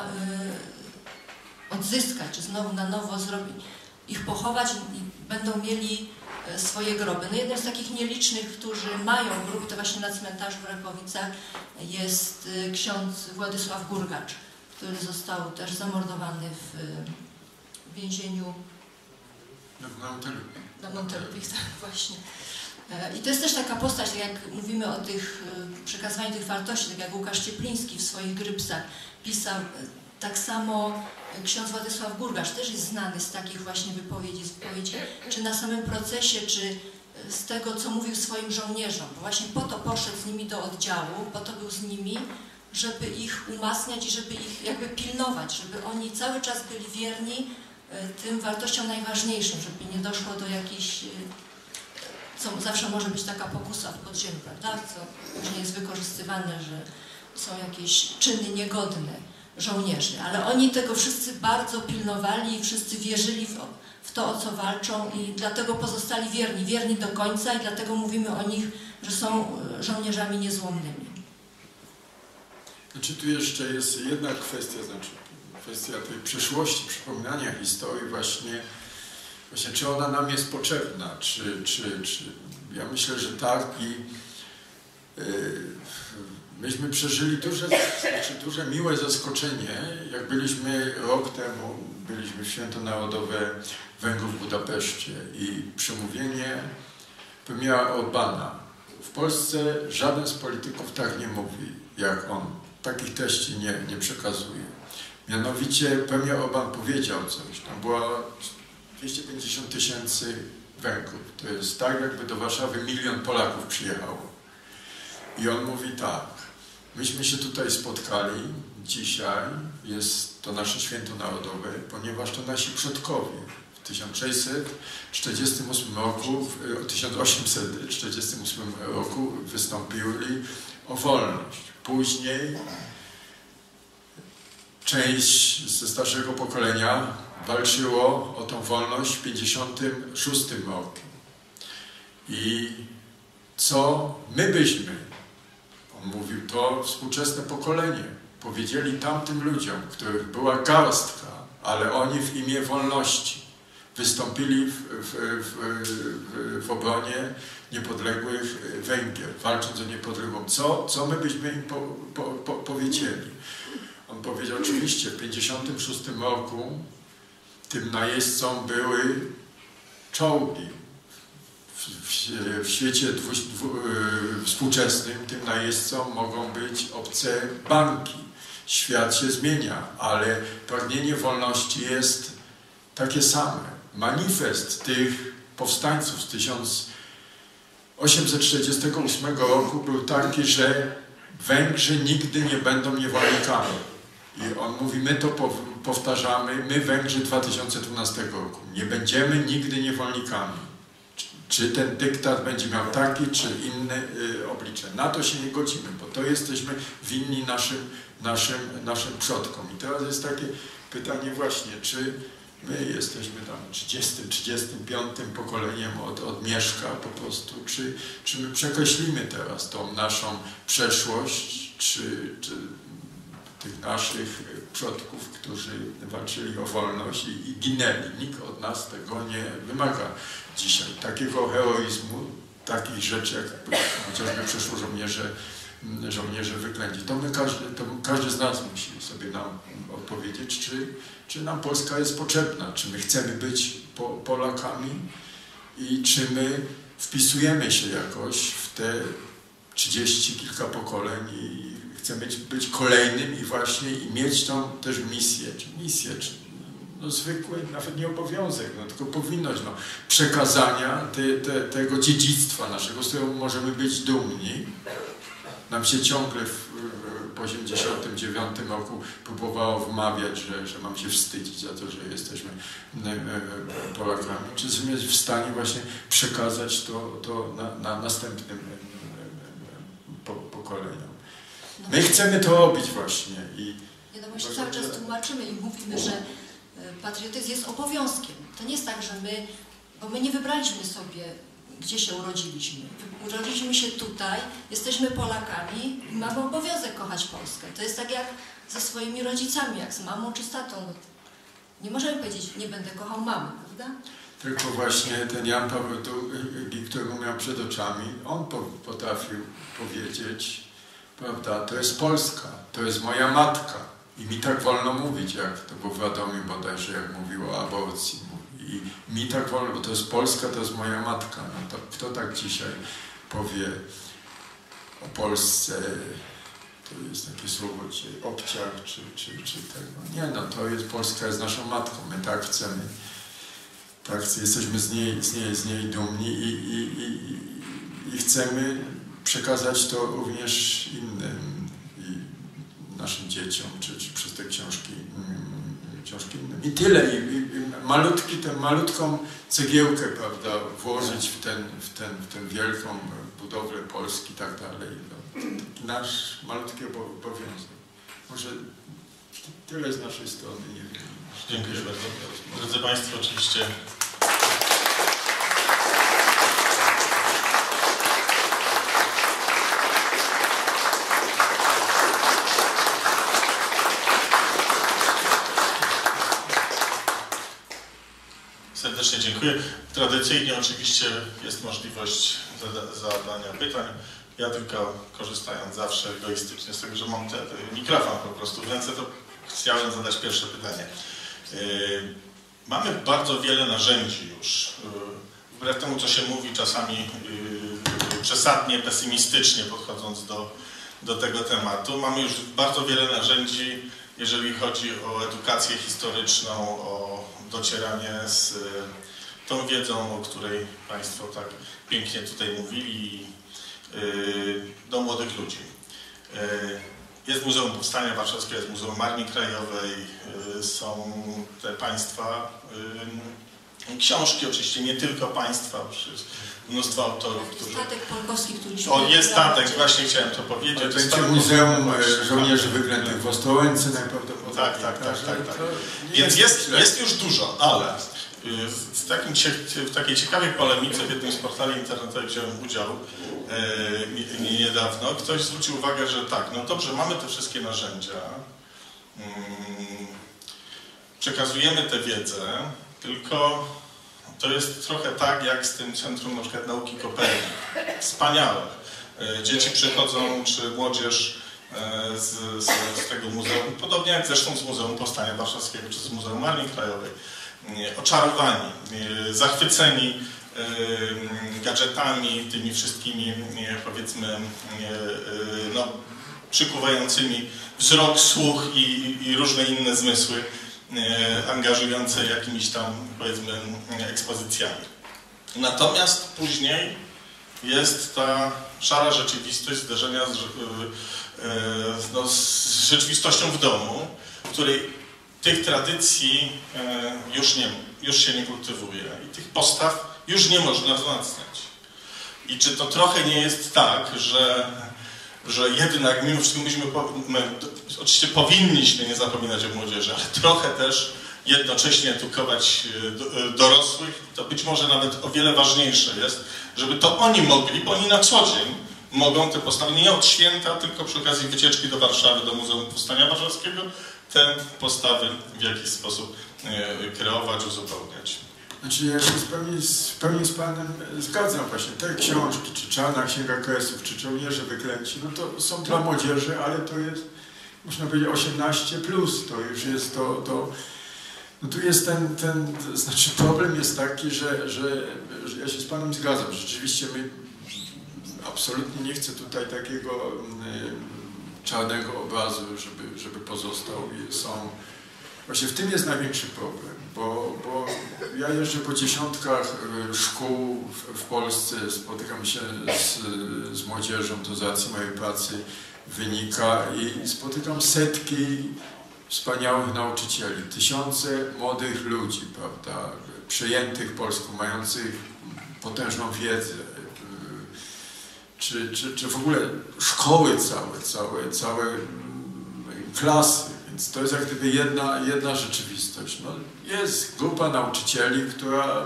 [SPEAKER 3] e, odzyskać, czy znowu na nowo zrobić, ich pochować i będą mieli swoje groby. No jednym z takich nielicznych, którzy mają groby, to właśnie na cmentarzu w Rakowicach jest ksiądz Władysław Gurgacz, który został też zamordowany w więzieniu
[SPEAKER 2] na Montelupie.
[SPEAKER 3] Na Montelupie, tak właśnie. I to jest też taka postać, tak jak mówimy o tych przekazywaniu tych wartości, tak jak Łukasz Ciepliński w swoich grypsach pisał, tak samo ksiądz Władysław Gurgacz też jest znany z takich właśnie wypowiedzi, z wypowiedzi, czy na samym procesie, czy z tego, co mówił swoim żołnierzom. Bo właśnie po to poszedł z nimi do oddziału, po to był z nimi, żeby ich umacniać i żeby ich jakby pilnować, żeby oni cały czas byli wierni tym wartościom najważniejszym, żeby nie doszło do jakichś, co zawsze może być taka pokusa w podziemiu, prawda, co później jest wykorzystywane, że są jakieś czyny niegodne żołnierzy, ale oni tego wszyscy bardzo pilnowali i wszyscy wierzyli w, w to, o co walczą i dlatego pozostali wierni, wierni do końca i dlatego mówimy o nich, że są żołnierzami niezłomnymi.
[SPEAKER 2] Znaczy tu jeszcze jest jedna kwestia, znaczy kwestia tej przeszłości, przypominania historii właśnie, właśnie czy ona nam jest potrzebna, czy, czy, czy ja myślę, że tak i yy, myśmy przeżyli duże, znaczy duże miłe zaskoczenie, jak byliśmy rok temu, byliśmy w Święto Narodowe Węgrów w Budapeszcie i przemówienie premiera Orbana. W Polsce żaden z polityków tak nie mówi, jak on. Takich treści nie, nie przekazuje. Mianowicie premier Orban powiedział coś, tam było dwieście pięćdziesiąt tysięcy Węgrów. To jest tak, jakby do Warszawy milion Polaków przyjechało. I on mówi tak, myśmy się tutaj spotkali dzisiaj, jest to nasze święto narodowe, ponieważ to nasi przodkowie w tysiąc sześćset czterdziestym ósmym roku, w tysiąc osiemset czterdziestym ósmym roku wystąpili o wolność. Później część ze starszego pokolenia walczyło o tą wolność w pięćdziesiątym szóstym roku. I co my byśmy, on mówił, to współczesne pokolenie, powiedzieli tamtym ludziom, których była garstka, ale oni w imię wolności wystąpili w, w, w, w, w obronie niepodległych Węgier, walcząc o niepodległą. Co, co my byśmy im po, po, po, powiedzieli? On powiedział, oczywiście w pięćdziesiątym szóstym roku tym najeźdźcom były czołgi. W, w, w świecie dwu, dwu, yy, współczesnym tym najeźdźcom mogą być obce banki. Świat się zmienia, ale pragnienie wolności jest takie same. Manifest tych powstańców z tysiąc osiemset czterdziestego ósmego roku był taki, że Węgrzy nigdy nie będą niewolnikami. I on mówi, my to powtarzamy, my Węgrzy dwa tysiące dwunastego roku. Nie będziemy nigdy niewolnikami. Czy ten dyktat będzie miał taki, czy inne y, oblicze. Na to się nie godzimy, bo to jesteśmy winni naszym, naszym, naszym przodkom. I teraz jest takie pytanie właśnie, czy My jesteśmy tam trzydziestym, trzydziestym piątym pokoleniem od, od Mieszka po prostu. Czy, czy my przekreślimy teraz tą naszą przeszłość, czy, czy tych naszych przodków, którzy walczyli o wolność i, i ginęli. Nikt od nas tego nie wymaga dzisiaj. Takiego heroizmu, takich rzeczy, jak chociażby przeszło żołnierze, żołnierze wyklęci. To my każdy, to każdy z nas musi sobie nam odpowiedzieć, czy, czy nam Polska jest potrzebna, czy my chcemy być po, Polakami i czy my wpisujemy się jakoś w te trzydzieści kilka pokoleń i chcemy być, być kolejnym i właśnie i mieć tą też misję, czy misję, czy no zwykły, nawet nie obowiązek, no tylko powinność no, przekazania te, te, tego dziedzictwa naszego, z którego możemy być dumni. Nam się ciągle w, w osiemdziesiątym dziewiątym roku próbowało wmawiać, że, że mam się wstydzić za to, że jesteśmy Polakami. Czy jesteśmy w stanie właśnie przekazać to, to na, na następnym po, pokoleniom. My chcemy to robić właśnie. I
[SPEAKER 3] nie, no właśnie cały czas tłumaczymy i mówimy, że patriotyzm jest obowiązkiem. To nie jest tak, że my, bo my nie wybraliśmy sobie, gdzie się urodziliśmy. Urodziliśmy się tutaj, jesteśmy Polakami i mamy obowiązek kochać Polskę. To jest tak jak ze swoimi rodzicami, jak z mamą czy z tatą. Nie możemy powiedzieć, nie będę kochał mamy, prawda?
[SPEAKER 2] Tylko właśnie ten Jan Paweł drugi, którego miał przed oczami, on potrafił powiedzieć, prawda, to jest Polska, to jest moja matka. I mi tak wolno mówić, jak to było w Radomiu bodajże, jak mówił o aborcji. I mi tak wolno, bo to jest Polska, to jest moja matka. No to kto tak dzisiaj powie o Polsce, to jest takie słowo, czy obciach, czy, czy, czy tego. Nie, no to jest Polska, jest naszą matką, my tak chcemy. Tak, jesteśmy z niej, z niej, z niej dumni i, i, i, i chcemy przekazać to również innym, i naszym dzieciom, czy, czy przez te książki, książki innym. I tyle. I, i malutki, tę malutką cegiełkę, prawda, włożyć w, ten, w, ten, w tę wielką budowlę Polski i tak dalej. No, nasz malutki obowiązek. Może tyle z naszej strony, nie wiem.
[SPEAKER 1] Dziękuję bardzo. Drodzy Państwo, oczywiście serdecznie dziękuję. Tradycyjnie oczywiście jest możliwość zada zadania pytań. Ja tylko korzystając zawsze egoistycznie z tego, że mam ten mikrofon po prostu w ręce, to chciałem zadać pierwsze pytanie. Yy, mamy bardzo wiele narzędzi już. Yy, wbrew temu, co się mówi czasami yy, przesadnie, pesymistycznie podchodząc do, do tego tematu, mamy już bardzo wiele narzędzi, jeżeli chodzi o edukację historyczną, o docieranie z yy, tą wiedzą, o której Państwo tak pięknie tutaj mówili, yy, do młodych ludzi. Yy, Jest Muzeum Powstania Warszawskiego, jest Muzeum Armii Krajowej, są te Państwa książki, oczywiście nie tylko Państwa, mnóstwo autorów, którzy...
[SPEAKER 3] Statek polkowski, który się...
[SPEAKER 1] O, jest statek, właśnie chciałem to powiedzieć.
[SPEAKER 2] Będzie Muzeum Żołnierzy Wyklętych w Ostrołęce najprawdopodobniej.
[SPEAKER 1] Tak, tak, tak, tak, tak. Więc jest, jest już dużo, ale w, takim, w takiej ciekawej polemice w jednym z portali internetowych wziąłem udział e, niedawno. Ktoś zwrócił uwagę, że tak, no dobrze, mamy te wszystkie narzędzia, mm, przekazujemy tę wiedzę, tylko to jest trochę tak jak z tym Centrum na przykład Nauki Kopernik. Wspaniałe. E, dzieci przychodzą, czy młodzież e, z, z, z tego muzeum, podobnie jak zresztą z Muzeum Powstania Warszawskiego, czy z Muzeum Armii Krajowej, oczarowani, zachwyceni gadżetami, tymi wszystkimi, powiedzmy, no, przykuwającymi wzrok, słuch i, i różne inne zmysły, angażujące jakimiś tam, powiedzmy, ekspozycjami. Natomiast później jest ta szara rzeczywistość zderzenia z, no, z rzeczywistością w domu, w której tych tradycji już, nie, już się nie kultywuje i tych postaw już nie można wzmacniać. I czy to trochę nie jest tak, że, że jednak mimo wszystko myśmy, my, oczywiście powinniśmy nie zapominać o młodzieży, ale trochę też jednocześnie edukować dorosłych, to być może nawet o wiele ważniejsze jest, żeby to oni mogli, bo oni na co dzień mogą te postawy, nie od święta, tylko przy okazji wycieczki do Warszawy, do Muzeum Powstania Warszawskiego, te postawy w jakiś sposób kreować, uzupełniać.
[SPEAKER 2] Znaczy ja się w pełni, w pełni z Panem zgadzam właśnie. Te książki, czy Czarna Księga Kresów, czy Żołnierze Wyklęci, no to są dla młodzieży, ale to jest, można powiedzieć, osiemnaście plus, to już jest to, to no tu jest ten, ten, znaczy problem jest taki, że, że, że ja się z Panem zgadzam, rzeczywiście my absolutnie nie chcę tutaj takiego y, czarnego obrazu, żeby, żeby pozostał i są, właśnie w tym jest największy problem. Bo, bo ja jeżdżę po dziesiątkach szkół w, w Polsce, spotykam się z, z młodzieżą, to z racji mojej pracy wynika i spotykam setki wspaniałych nauczycieli, tysiące młodych ludzi, prawda, przejętych Polską, mających potężną wiedzę, czy, czy, czy w ogóle szkoły całe, całe, całe klasy. Więc to jest jak gdyby jedna, jedna rzeczywistość. No, jest grupa nauczycieli, która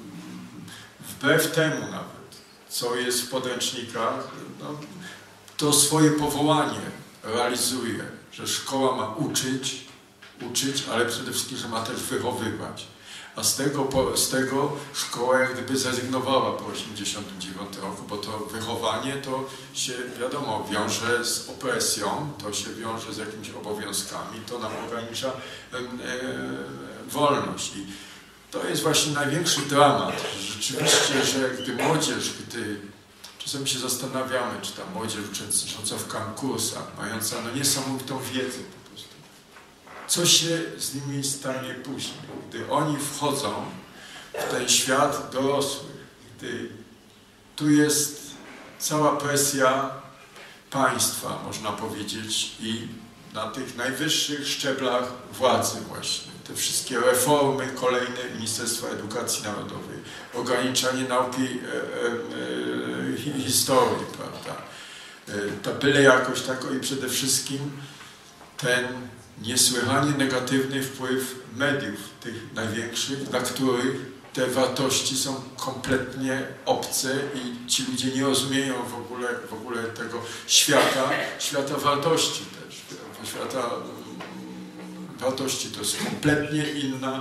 [SPEAKER 2] wbrew temu nawet, co jest w podręcznikach, no, to swoje powołanie realizuje, że szkoła ma uczyć, uczyć, ale przede wszystkim, że ma też wychowywać. A z tego, z tego szkoła jak gdyby zrezygnowała po osiemdziesiątym dziewiątym roku, bo to wychowanie to się, wiadomo, wiąże z opresją, to się wiąże z jakimiś obowiązkami, to nam ogranicza e, e, wolność. I to jest właśnie największy dramat, że rzeczywiście, że gdy młodzież, gdy czasami się zastanawiamy, czy ta młodzież uczestnicząca w konkursach, mająca no, niesamowitą wiedzę, co się z nimi stanie później, gdy oni wchodzą w ten świat dorosłych, gdy tu jest cała presja państwa, można powiedzieć, i na tych najwyższych szczeblach władzy właśnie. Te wszystkie reformy kolejne Ministerstwa Edukacji Narodowej, ograniczanie nauki e, e, e, historii, prawda, e, ta byle jakoś tako i przede wszystkim ten niesłychanie negatywny wpływ mediów, tych największych, dla których te wartości są kompletnie obce i ci ludzie nie rozumieją w ogóle, w ogóle tego świata, świata wartości też, świata wartości. To jest kompletnie inna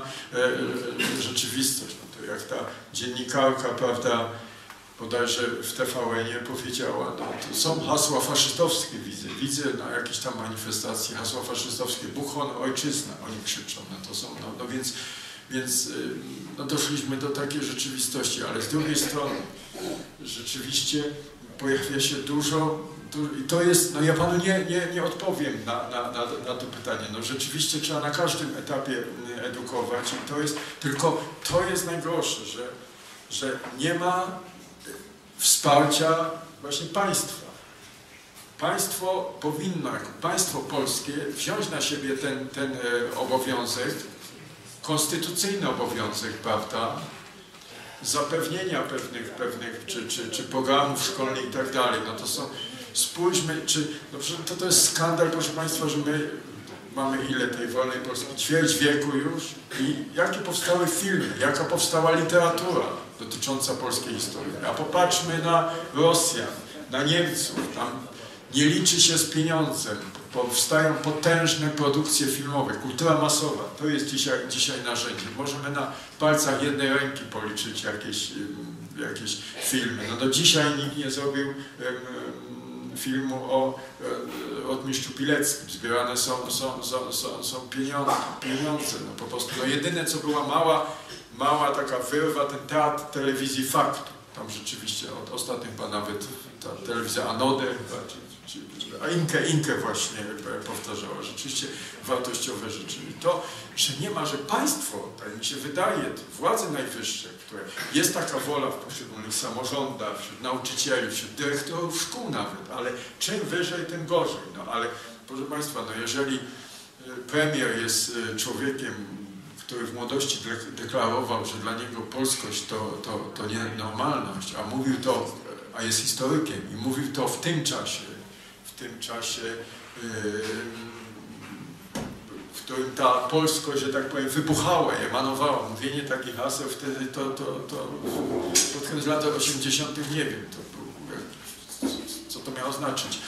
[SPEAKER 2] e, rzeczywistość. No to jak ta dziennikarka, prawda, bodajże w T V N-ie powiedziała, no, to są hasła faszystowskie, widzę, widzę na jakiejś tam manifestacji hasła faszystowskie, Buchon, ojczyzna, oni krzyczą, no to są, no, no więc, więc no doszliśmy do takiej rzeczywistości, ale z drugiej strony rzeczywiście pojawia się dużo, du i to jest, no ja Panu nie, nie, nie odpowiem na, na, na, na to pytanie, no rzeczywiście trzeba na każdym etapie edukować i to jest, tylko to jest najgorsze, że, że nie ma wsparcia właśnie państwa. Państwo powinno, jako państwo polskie, wziąć na siebie ten, ten e, obowiązek, konstytucyjny obowiązek, prawda, zapewnienia pewnych, pewnych czy, czy, czy programów szkolnych i tak dalej. No to są, spójrzmy, czy, no to, to jest skandal, proszę Państwa, że my mamy ile tej wolnej Polski? Ćwierć wieku już i jakie powstały filmy, jaka powstała literatura dotycząca polskiej historii. A popatrzmy na Rosjan, na Niemców, tam nie liczy się z pieniądzem, powstają potężne produkcje filmowe, kultura masowa, to jest dzisiaj, dzisiaj narzędzie. Możemy na palcach jednej ręki policzyć jakieś, jakieś filmy. No do dzisiaj nikt nie zrobił um, filmu o Rotmistrzu Pileckim. Zbierane są, są, są, są, są pieniądze, pieniądze. No po prostu no jedyne co była mała, mała taka wyrwa, ten teatr telewizji Faktu. Tam rzeczywiście od ostatnich chyba nawet ta telewizja Anodę, czy, czy, a Inkę, Inkę właśnie powtarzała. Rzeczywiście wartościowe rzeczy. I to, że nie ma, że państwo, tak mi się wydaje, władze najwyższe, które jest taka wola w poszczególnych samorządach, wśród nauczycieli, wśród dyrektorów szkół nawet, ale czym wyżej, tym gorzej. No ale proszę Państwa, no jeżeli premier jest człowiekiem, który w młodości deklarował, że dla niego polskość to, to, to nie normalność, a mówił to, a jest historykiem i mówił to w tym czasie, w tym czasie, którym ta polskość, że tak powiem, wybuchała, emanowała. Mówienie takich haseł wtedy to, to, to pod koniec lat osiemdziesiątych nie wiem, to, co to miało znaczyć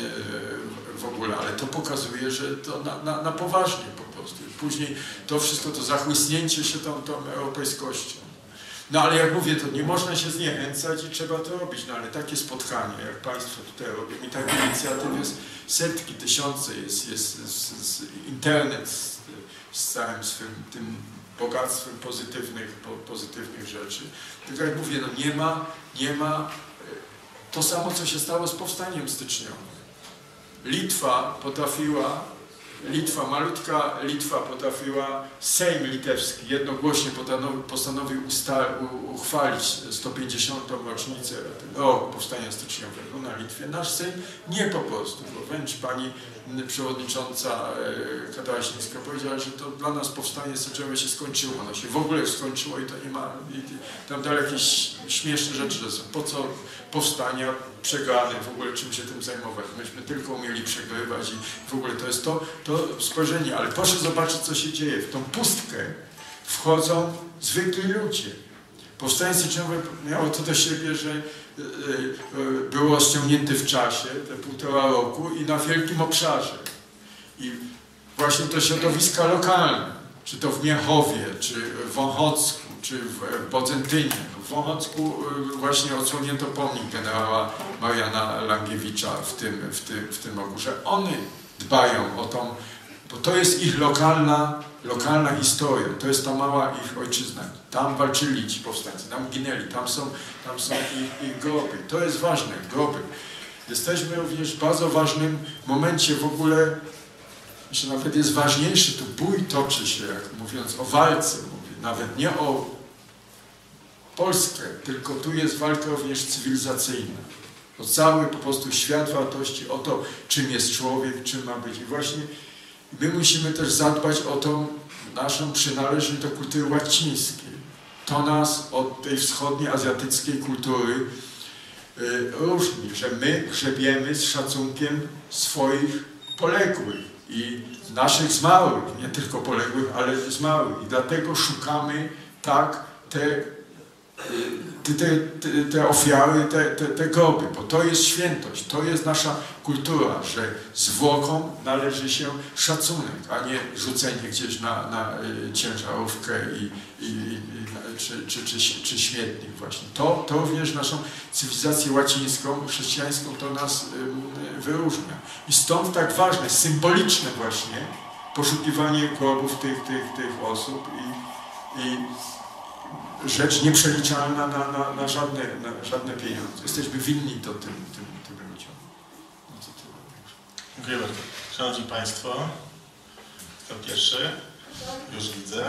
[SPEAKER 2] w ogóle, ale to pokazuje, że to na, na, na poważnie po prostu. Później to wszystko, to zachłysnięcie się tą, tą europejskością. No ale jak mówię, to nie można się zniechęcać i trzeba to robić, no ale takie spotkanie, jak Państwo tutaj robią i takich inicjatyw jest setki, tysiące, jest, jest, jest, jest internet z, z całym swym tym bogactwem pozytywnych, po, pozytywnych rzeczy. Tylko jak mówię, no nie ma, nie ma to samo, co się stało z powstaniem styczniowym. Litwa potrafiła, Litwa, malutka Litwa potrafiła, Sejm litewski jednogłośnie postanowił uchwalić sto pięćdziesiątą rocznicę rok powstania styczniowego na Litwie. Nasz Sejm nie po prostu, bo wręcz pani przewodnicząca Katarasińska powiedziała, że to dla nas powstanie styczniowe się skończyło. Ono się w ogóle skończyło i to nie ma, i tam dalej jakieś śmieszne rzeczy, że są. Po co powstania przegrane, w ogóle czym się tym zajmować. Myśmy tylko umieli przegrywać i w ogóle to jest to, to spojrzenie. Ale proszę zobaczyć, co się dzieje. W tą pustkę wchodzą zwykli ludzie. Powstanie styczniowe miało to do siebie, że było rozciągnięte w czasie, te półtora roku i na wielkim obszarze. I właśnie to środowiska lokalne, czy to w Miechowie, czy w Wąchocku, czy w Bodzentynie. W Wąchocku właśnie odsłonięto pomnik generała Mariana Langiewicza w tym, w tym, w tym roku, że oni dbają o tą, bo to jest ich lokalna, lokalna historia, to jest ta mała ich ojczyzna. Tam walczyli ci powstańcy, tam ginęli, tam są, tam są ich, ich groby. To jest ważne, groby. Jesteśmy również w bardzo ważnym momencie w ogóle, że nawet jest ważniejszy, tu bój toczy się, jak mówiąc o walce, mówię, nawet nie o Polskę, tylko tu jest walka również cywilizacyjna. O cały po prostu świat wartości, o to, czym jest człowiek, czym ma być. I właśnie my musimy też zadbać o tą naszą przynależność do kultury łacińskiej. To nas od tej wschodniej, azjatyckiej kultury y, różni, że my grzebiemy z szacunkiem swoich poległych i naszych zmarłych, nie tylko poległych, ale zmarłych. I dlatego szukamy tak te Te, te, te ofiary, te, te, te groby, bo to jest świętość, to jest nasza kultura, że zwłokom należy się szacunek, a nie rzucenie gdzieś na, na ciężarówkę i, i, i, czy, czy, czy, czy śmietnik właśnie. To, to również naszą cywilizację łacińską, chrześcijańską to nas wyróżnia. I stąd tak ważne, symboliczne właśnie poszukiwanie grobów tych, tych, tych osób i, i rzecz nieprzeliczalna na, na, na, żadne, na żadne pieniądze. Jesteśmy winni to tym, tym, tym ludziom. No to tyle.
[SPEAKER 1] Dziękuję bardzo. Szanowni Państwo, kto pierwszy? Już widzę.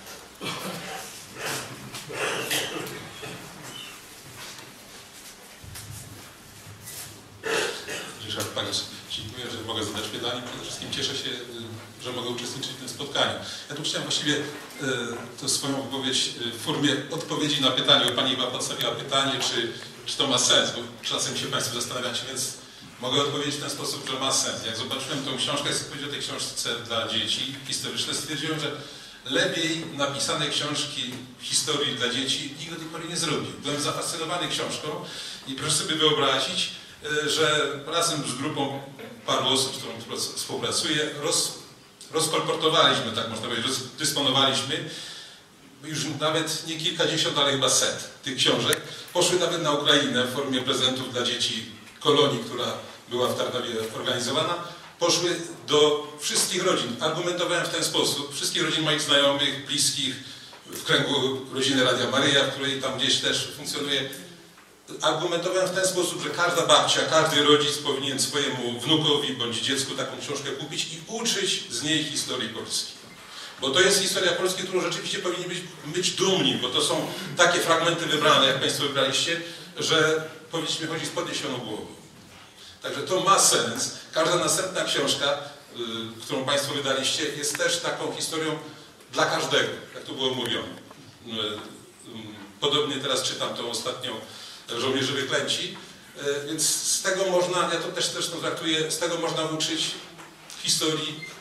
[SPEAKER 4] Ryszard Panisz. Dziękuję, że mogę zadać pytanie. Przede wszystkim cieszę się, że mogę uczestniczyć w tym spotkaniu. Ja tu chciałem właściwie e, to swoją wypowiedź w formie odpowiedzi na pytanie, bo Pani chyba podstawiła pytanie, czy, czy to ma sens, bo czasem się Państwo zastanawiacie, więc mogę odpowiedzieć w ten sposób, że ma sens. Jak zobaczyłem tą książkę, jak powiedział o tej książce dla dzieci historyczne, stwierdziłem, że lepiej napisane książki historii dla dzieci nikt do tej pory nie zrobił. Byłem zafascynowany książką i proszę sobie wyobrazić, że razem z grupą paru osób, z którą współpracuję, roz, rozkolportowaliśmy, tak można powiedzieć, rozdysponowaliśmy już nawet nie kilkadziesiąt, ale chyba set tych książek. Poszły nawet na Ukrainę w formie prezentów dla dzieci kolonii, która była w Tarnowie organizowana. Poszły do wszystkich rodzin. Argumentowałem w ten sposób. Wszystkich rodzin moich znajomych, bliskich, w kręgu rodziny Radia Maryja, w której tam gdzieś też funkcjonuje. Argumentowałem w ten sposób, że każda babcia, każdy rodzic powinien swojemu wnukowi bądź dziecku taką książkę kupić i uczyć z niej historii Polski. Bo to jest historia Polski, którą rzeczywiście powinni być, być dumni, bo to są takie fragmenty wybrane, jak Państwo wybraliście, że powinniśmy chodzić z podniesioną głową. Także to ma sens. Każda następna książka, y, którą Państwo wydaliście, jest też taką historią dla każdego, jak to było mówione. Y, y, podobnie teraz czytam tą ostatnią Żołnierze Wyklęci, y, więc z tego można, ja to też zresztą traktuję, z tego można uczyć historii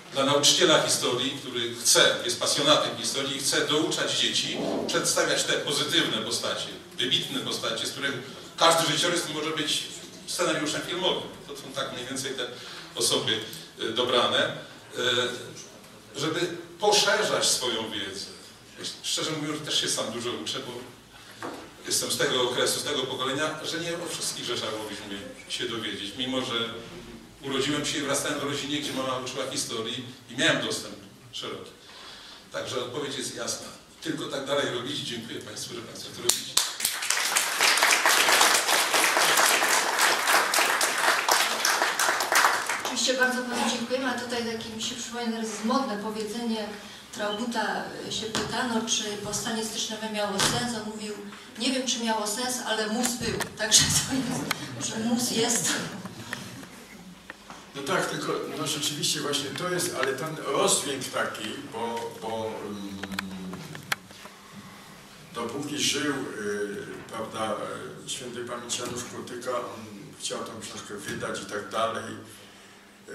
[SPEAKER 4] dla nauczyciela historii, który chce, jest pasjonatem historii i chce douczać dzieci, przedstawiać te pozytywne postacie, wybitne postacie, z których każdy życiorys może być scenariuszem filmowym. To są tak mniej więcej te osoby dobrane, żeby poszerzać swoją wiedzę. Szczerze mówiąc, też się sam dużo uczę, bo jestem z tego okresu, z tego pokolenia, że nie o wszystkich rzeczach mogliśmy się dowiedzieć, mimo że urodziłem się i wrastałem w rodzinie, gdzie mama uczyła historii i miałem dostęp szeroki. Także odpowiedź jest jasna. Tylko tak dalej robić. Dziękuję Państwu, że Państwo to robicie.
[SPEAKER 3] Oczywiście bardzo Panu dziękujemy, a tutaj takie mi się przypomina, jest modne powiedzenie Trauguta, się pytano, czy powstanie styczniowe miało sens. On mówił, nie wiem, czy miało sens, ale mus był. Także to jest, że mus jest.
[SPEAKER 2] No tak, tylko no rzeczywiście właśnie to jest, ale ten rozdźwięk taki, bo, bo um, dopóki żył, y, prawda, świętej pamięci Janusz Kurtyka, on chciał tę książkę wydać i tak dalej, y,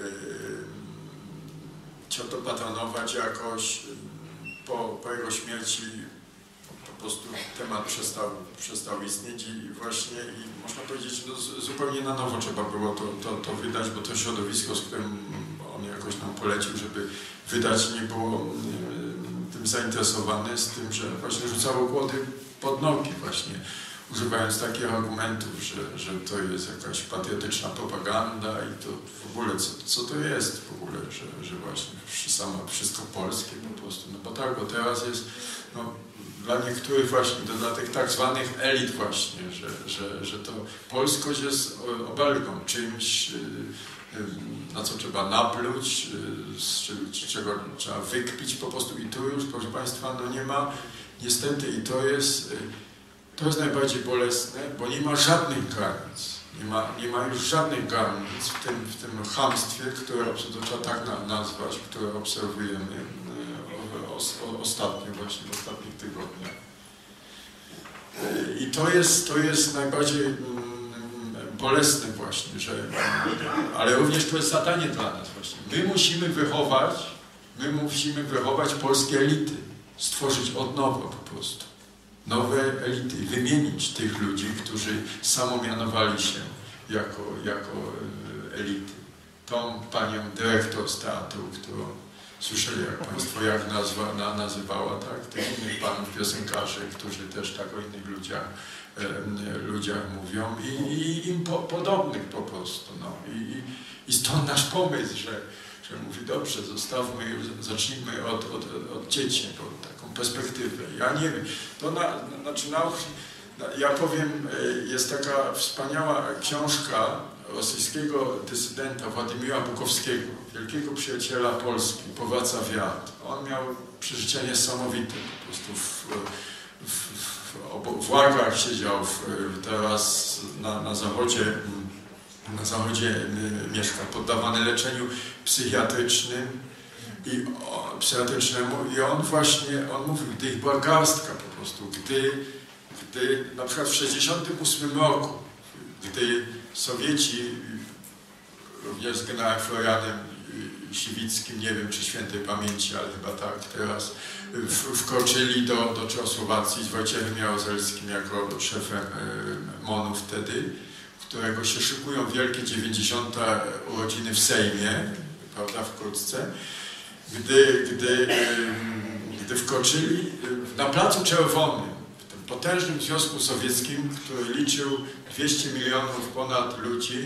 [SPEAKER 2] chciał to patronować jakoś, po, po jego śmierci po prostu temat przestał, przestał istnieć i właśnie, i można powiedzieć, no, zupełnie na nowo trzeba było to, to, to wydać, bo to środowisko, z którym on jakoś nam polecił, żeby wydać, nie było tym zainteresowane, z tym, że właśnie rzucało kłody pod nogi właśnie, używając takich argumentów, że, że to jest jakaś patriotyczna propaganda i to w ogóle, co, co to jest w ogóle, że, że właśnie samo wszystko polskie po prostu, no bo tak, bo teraz jest, no, dla niektórych właśnie dodatek tak zwanych elit właśnie, że, że, że to polskość jest obelgą, czymś, na co trzeba napluć, z czego trzeba wykpić po prostu i tu już, proszę Państwa, no nie ma, niestety i to jest, to jest najbardziej bolesne, bo nie ma żadnych granic, nie ma, nie ma już żadnych granic w tym, w tym chamstwie, które to trzeba tak nazwać, które obserwujemy ostatnio właśnie, w ostatnich tygodniach. I to jest, to jest najbardziej bolesne właśnie, że, ale również to jest zadanie dla nas właśnie. My musimy wychować, my musimy wychować polskie elity, stworzyć od nowa po prostu nowe elity, wymienić tych ludzi, którzy samomianowali się jako, jako elity. Tą panią dyrektor z teatru, którą słyszeli, jak Państwo, jak nazwa, na, nazywała, tak? Tych innych panów piosenkarzy, którzy też tak o innych ludziach, e, ludziach mówią i, i im po, podobnych po prostu. No. I, I stąd nasz pomysł, że, że mówi, dobrze, zostawmy, zacznijmy od, od, od dzieci, bo taką perspektywę. Ja nie wiem, to na, znaczy nauki, ja powiem, jest taka wspaniała książka rosyjskiego dysydenta Władimira Bukowskiego, wielkiego przyjaciela Polski, powładca wiat. On miał przeżycie niesamowite, po prostu w, w, w, w Łagach siedział, w, teraz na, na zachodzie, na zachodzie mieszka, poddawany leczeniu psychiatrycznym i o, psychiatrycznemu i on właśnie, on mówił, gdy ich była garstka po prostu, gdy, gdy na przykład w sześćdziesiątym ósmym roku, gdy Sowieci, również z generałem Florianem Siwickim, nie wiem czy świętej pamięci, ale chyba tak, teraz wkroczyli do, do Czechosłowacji z Wojciechem Jaruzelskim jako szefem MON-u wtedy, którego się szykują wielkie dziewięćdziesiąte urodziny w Sejmie, prawda, wkrótce, gdy, gdy, gdy wkroczyli na Placu Czerwonym, potężnym Związku Sowieckim, który liczył dwieście milionów ponad ludzi,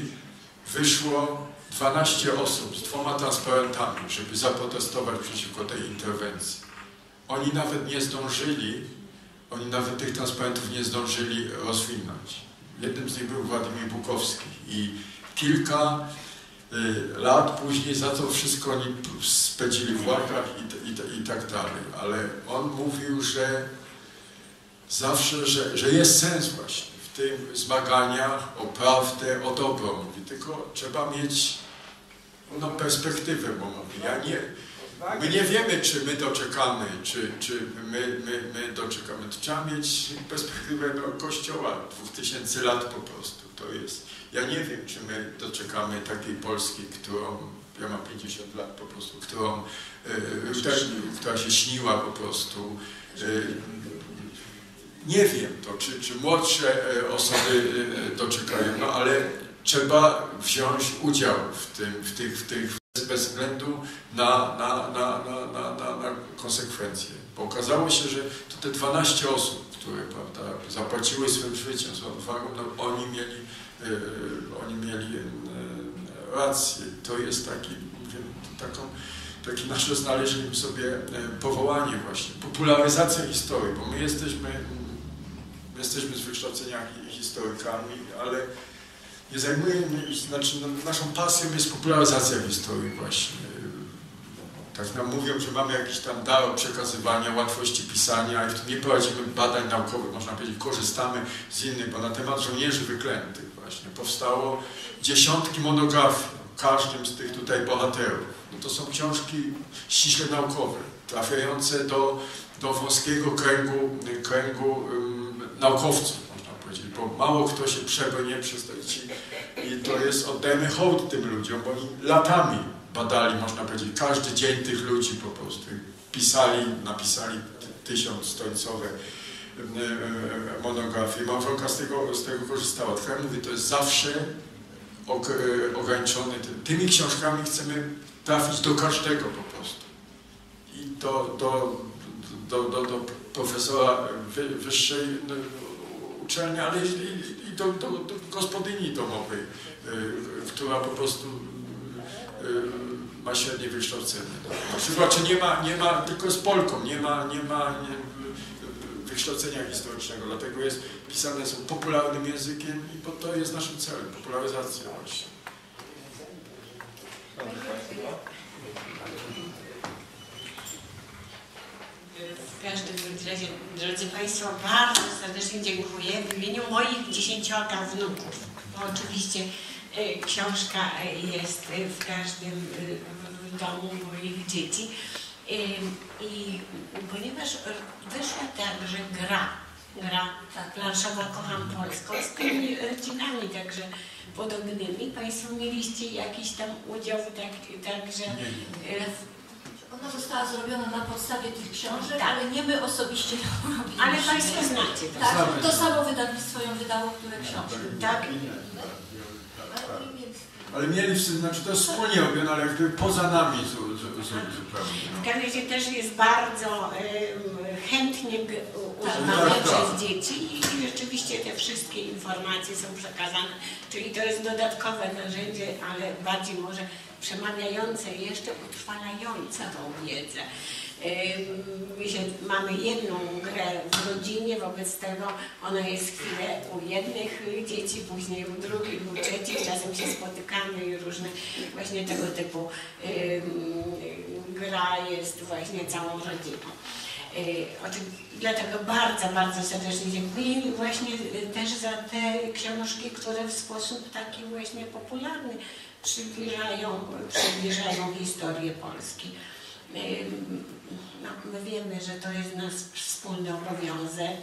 [SPEAKER 2] wyszło dwanaście osób z dwoma transparentami, żeby zaprotestować przeciwko tej interwencji. Oni nawet nie zdążyli, oni nawet tych transparentów nie zdążyli rozwinąć. Jednym z nich był Władimir Bukowski i kilka y, lat później za to wszystko oni spędzili w łakach i, i, i tak dalej. Ale on mówił, że zawsze, że, że jest sens właśnie w tym zmaganiach o prawdę, o dobro. Mówi, tylko trzeba mieć no, perspektywę, bo mówi, ja nie, my nie wiemy, czy my doczekamy, czy, czy my, my, my doczekamy. Trzeba mieć perspektywę no, Kościoła, dwóch tysięcy lat po prostu. To jest. Ja nie wiem, czy my doczekamy takiej Polski, którą ja mam pięćdziesiąt lat po prostu, którą, która, która się śniła po prostu. Nie wiem to, czy, czy młodsze osoby doczekają, no ale trzeba wziąć udział w tym, w tych, w tych bez względu na, na, na, na, na, na, na konsekwencje. Bo okazało się, że to te dwanaście osób, które, prawda, zapłaciły swoim życiem, z odwagą, no oni mieli, e, oni mieli e, rację. To jest taki, mówię, taką, takie nasze znaleźliśmy sobie e, powołanie właśnie, popularyzacja historii, bo my jesteśmy, my jesteśmy z wykształcenia historykami, ale nie zajmujemy, znaczy no, naszą pasją jest popularyzacja historii właśnie. Tak nam mówią, że mamy jakiś tam dar przekazywania, łatwości pisania i w tym nie prowadzimy badań naukowych, można powiedzieć, korzystamy z innych, bo na temat żołnierzy wyklętych właśnie powstało dziesiątki monografii o każdym z tych tutaj bohaterów. No to są książki ściśle naukowe, trafiające do, do wąskiego kręgu, kręgu um, naukowców, można powiedzieć, bo mało kto się przebrnie przez to i to jest, oddajemy hołd tym ludziom, bo oni latami badali, można powiedzieć, każdy dzień tych ludzi po prostu. Pisali, napisali tysiącstronicowe monografie. Małżonka z tego, z tego korzystała. Tak jak mówię, to jest zawsze ograniczone. Tymi książkami chcemy trafić do każdego po prostu. I do, do, do, do, do profesora wyższej uczelni, ale i, i do, do, do gospodyni domowej, która po prostu ma średnie wykształcenie. Na przykład, czy nie ma, nie ma, tylko z Polką, nie ma, nie ma nie, wykształcenia historycznego, dlatego jest pisane są popularnym językiem i po to jest naszym celem, popularyzacja właśnie.
[SPEAKER 5] W każdym razie, drodzy Państwo, bardzo serdecznie dziękuję w imieniu moich dziesięciorga wnuków, bo oczywiście książka jest w każdym domu moich dzieci. I ponieważ wyszła także gra, gra planszowa Kocham Polską z tymi rodzinami także podobnymi, Państwo mieliście jakiś tam udział tak, także
[SPEAKER 3] ona została zrobiona na podstawie tych książek,
[SPEAKER 5] tak.
[SPEAKER 3] Ale nie my osobiście ją robiliśmy.
[SPEAKER 5] Ale Państwo znacie to.
[SPEAKER 3] Tak, to samo wydawnictwo ją wydało, które książki.
[SPEAKER 5] Tak.
[SPEAKER 2] Ale mieli, znaczy to jest wspólnie robione, ale jakby poza nami zupełnie.
[SPEAKER 5] W każdym razie też jest bardzo um, chętnie używane
[SPEAKER 2] tak,
[SPEAKER 5] przez
[SPEAKER 2] tak.
[SPEAKER 5] dzieci i rzeczywiście te wszystkie informacje są przekazane, czyli to jest dodatkowe narzędzie, ale bardziej może przemawiające, jeszcze utrwalające tą wiedzę. My się, mamy jedną grę w rodzinie, wobec tego ona jest chwilę u jednych dzieci, później u drugich, u trzecich, czasem się spotykamy i różne właśnie tego typu um, gra jest właśnie całą rodziną. Dlatego bardzo, bardzo serdecznie dziękuję i właśnie też za te książki, które w sposób taki właśnie popularny przybliżają, przybliżają historię Polski. No, my wiemy, że to jest nasz wspólny obowiązek.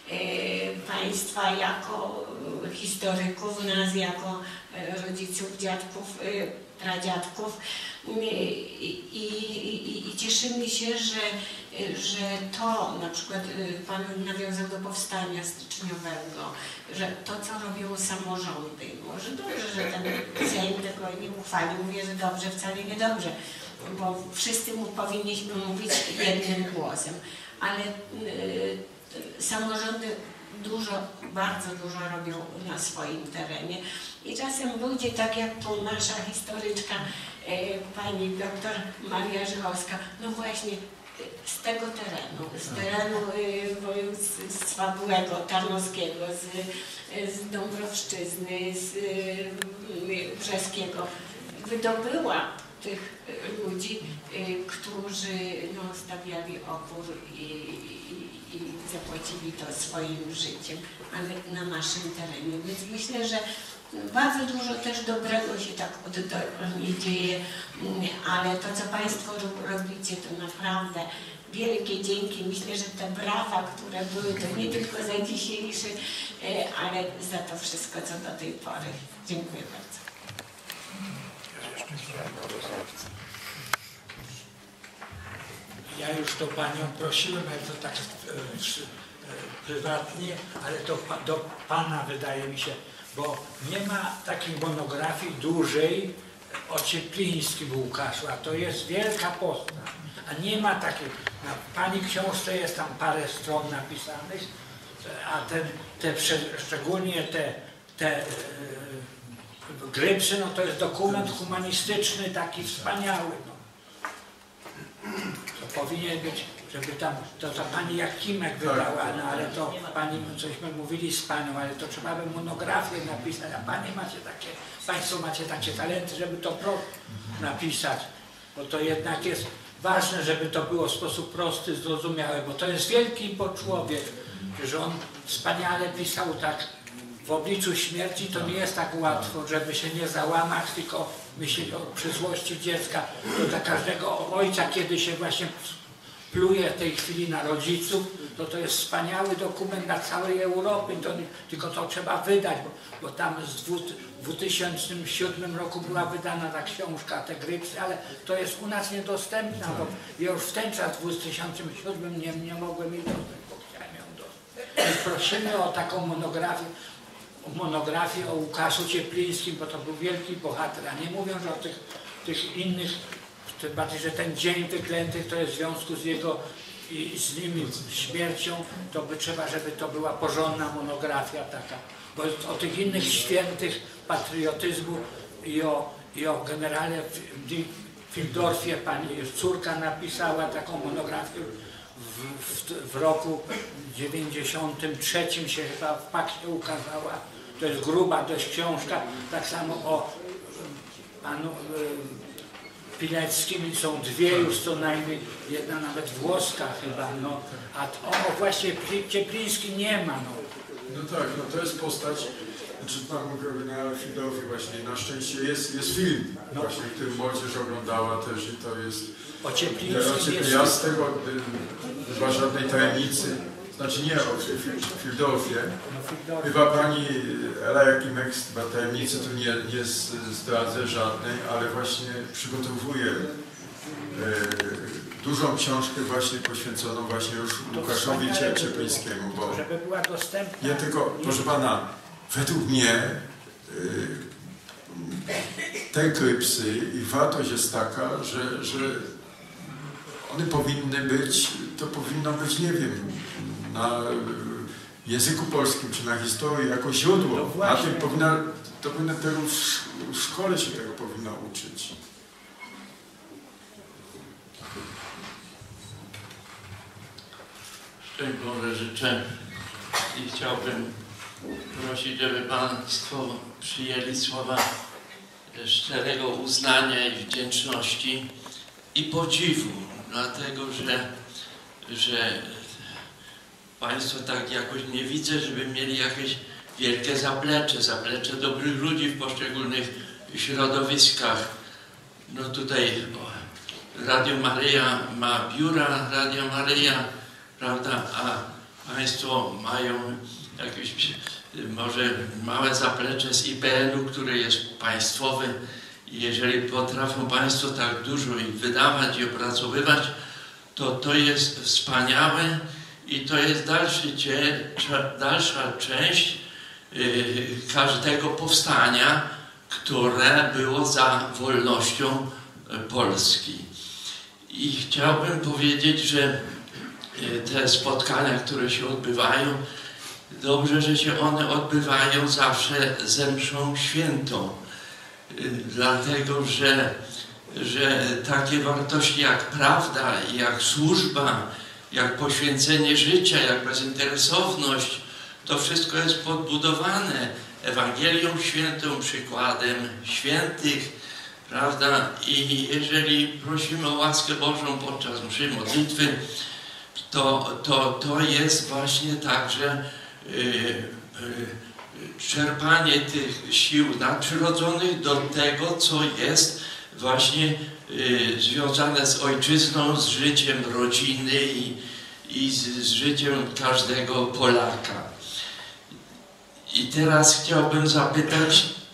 [SPEAKER 5] Państwa jako historyków, nas jako rodziców, dziadków, pradziadków i, i, i, i cieszymy się, że, że to na przykład Pan nawiązał do powstania styczniowego, że to co robią samorządy, może dobrze, że ten Sejm tego nie uchwali, mówię, że dobrze, wcale nie dobrze, bo wszyscy mu powinniśmy mówić jednym głosem, ale y, samorządy dużo, bardzo dużo robią na swoim terenie i czasem ludzie, tak jak tu nasza historyczka, y, pani doktor Maria Żychowska, no właśnie z tego terenu, z terenu y, województwa byłego, tarnowskiego, z, z Dąbrowszczyzny, z y, Brzeskiego, wydobyła tych ludzi, y, którzy no, stawiali opór i, i, i zapłacili to swoim życiem, ale na naszym terenie. Więc myślę, że bardzo dużo też dobrego się tak oddolnie dzieje, ale to, co Państwo robicie, to naprawdę wielkie dzięki. Myślę, że te brawa, które były, to nie tylko za dzisiejszy, ale za to wszystko, co do tej pory. Dziękuję bardzo.
[SPEAKER 6] Ja już to Panią prosiłem, ale to tak e, przy, e, prywatnie, ale to pa, do Pana wydaje mi się, bo nie ma takiej monografii dużej o Cieplińskim Łukaszu, a to jest wielka postać. A nie ma takiej, na Pani książce jest tam parę stron napisanych, a ten, te, szczególnie te, te e, Grypsy, no to jest dokument humanistyczny taki wspaniały. No. To powinien być, żeby tam, to ta Pani Jakimek wydała, no ale to Pani, cośmy mówili z Panią, ale to trzeba by monografię napisać, a Panie macie takie, Państwo macie takie talenty, żeby to pro napisać, bo to jednak jest ważne, żeby to było w sposób prosty, zrozumiały, bo to jest wielki człowiek, że on wspaniale pisał tak, w obliczu śmierci to nie jest tak łatwo, żeby się nie załamać, tylko myśleć o przyszłości dziecka. To dla każdego ojca, kiedy się właśnie pluje w tej chwili na rodziców, to to jest wspaniały dokument dla całej Europy, to, tylko to trzeba wydać, bo, bo tam w dwa tysiące siódmym roku była wydana ta książka, te Grypsy, ale to jest u nas niedostępna, bo ja już w ten czas w dwa tysiące siódmym nie, nie mogłem jej dostać, bo chciałem ją dostać. Więc prosimy o taką monografię, monografię o Łukaszu Cieplińskim, bo to był wielki bohater, a nie mówiąc o tych, tych innych, tym bardziej, że ten Dzień Wyklętych to jest w związku z jego i z nim śmiercią, to by trzeba, żeby to była porządna monografia taka, bo o tych innych świętych patriotyzmu i o, i o generale Fildorfie pani córka napisała taką monografię w, w, w roku dziewięćdziesiątym trzecim się chyba w Pakcie ukazała. To jest gruba dość książka, tak samo o panu y, Pileckim, są dwie już co najmniej, jedna nawet włoska chyba, no, a o, o właśnie Ciepliński nie ma. No.
[SPEAKER 2] No tak, no to jest postać, znaczy Pan mówił o generale Fildorfie właśnie, na szczęście jest, jest film, no. właśnie, który młodzież oglądała też i to jest...
[SPEAKER 6] O Cieplińskim jest...
[SPEAKER 2] Ja z tego chyba żadnej tajemnicy, znaczy nie o Fildorfie,
[SPEAKER 6] no,
[SPEAKER 2] chyba Pani Ela Jakimek chyba tajemnicy tu nie, nie zdradzę żadnej, ale właśnie przygotowuje e, dużą książkę właśnie poświęconą właśnie już Łukaszowi Cieplińskiemu, bo
[SPEAKER 6] żeby była dostępna.
[SPEAKER 2] nie tylko, proszę Pana, według mnie e, te Grypsy, ich wartość jest taka, że, że one powinny być, to powinno być, nie wiem, na języku polskim czy na historii jako źródło.
[SPEAKER 6] No
[SPEAKER 2] na tym powinna, to powinno tego w szkole się tego powinno uczyć.
[SPEAKER 7] Szczęść Boże życzę i chciałbym prosić, żeby Państwo przyjęli słowa szczerego uznania i wdzięczności i podziwu, dlatego że, że Państwo tak jakoś nie widzę, żeby mieli jakieś wielkie zaplecze, zaplecze dobrych ludzi w poszczególnych środowiskach. No tutaj o, Radio Maryja ma biura Radio Maryja, prawda, a Państwo mają jakieś może małe zaplecze z I P N-u, który jest państwowy. I jeżeli potrafią Państwo tak dużo i wydawać i opracowywać, to to jest wspaniałe i to jest dalszy cie, dalsza część yy, każdego powstania, które było za wolnością Polski. I chciałbym powiedzieć, że te spotkania, które się odbywają, dobrze, że się one odbywają zawsze ze mszą świętą, dlatego że, że takie wartości jak prawda, jak służba, jak poświęcenie życia, jak bezinteresowność, to wszystko jest podbudowane Ewangelią Świętą, przykładem świętych, prawda? I jeżeli prosimy o łaskę Bożą podczas mszy modlitwy, to, to, to jest właśnie także yy, yy, czerpanie tych sił nadprzyrodzonych do tego, co jest właśnie yy, związane z ojczyzną, z życiem rodziny i, i z, z życiem każdego Polaka. I teraz chciałbym zapytać,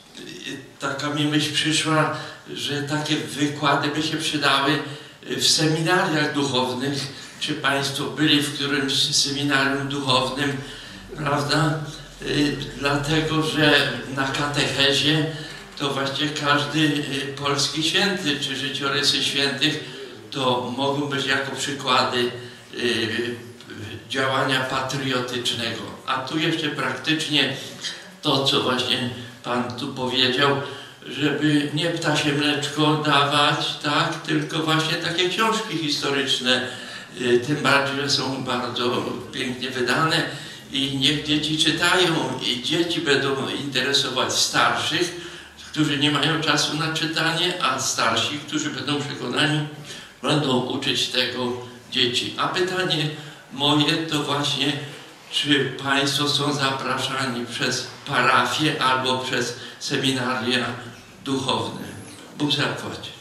[SPEAKER 7] taka mi myśl przyszła, że takie wykłady by się przydały w seminariach duchownych. Czy Państwo byli w którymś seminarium duchownym, prawda? Dlatego, że na katechezie to właśnie każdy polski święty, czy życiorysy świętych, to mogą być jako przykłady działania patriotycznego. A tu jeszcze praktycznie to, co właśnie Pan tu powiedział, żeby nie ptasie mleczko dawać, tak, tylko właśnie takie książki historyczne, tym bardziej, że są bardzo pięknie wydane i niech dzieci czytają i dzieci będą interesować starszych, którzy nie mają czasu na czytanie, a starsi, którzy będą przekonani, będą uczyć tego dzieci. A pytanie moje to właśnie, czy Państwo są zapraszani przez parafię albo przez seminaria duchowne? Bóg zapłać.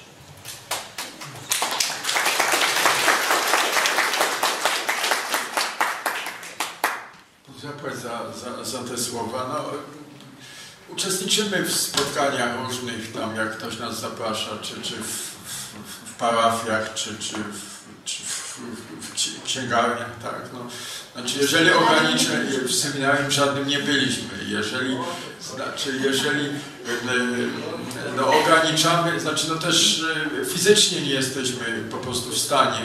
[SPEAKER 2] Bóg zapłać za, za, za te słowa. No, uczestniczymy w spotkaniach różnych, tam jak ktoś nas zaprasza, czy, czy w, w, w parafiach, czy, czy w czy w, w, w księgarniach, tak, no. Znaczy, jeżeli ograniczę, w seminarium żadnym nie byliśmy, jeżeli, znaczy, jeżeli no, ograniczamy, znaczy, no też fizycznie nie jesteśmy po prostu w stanie,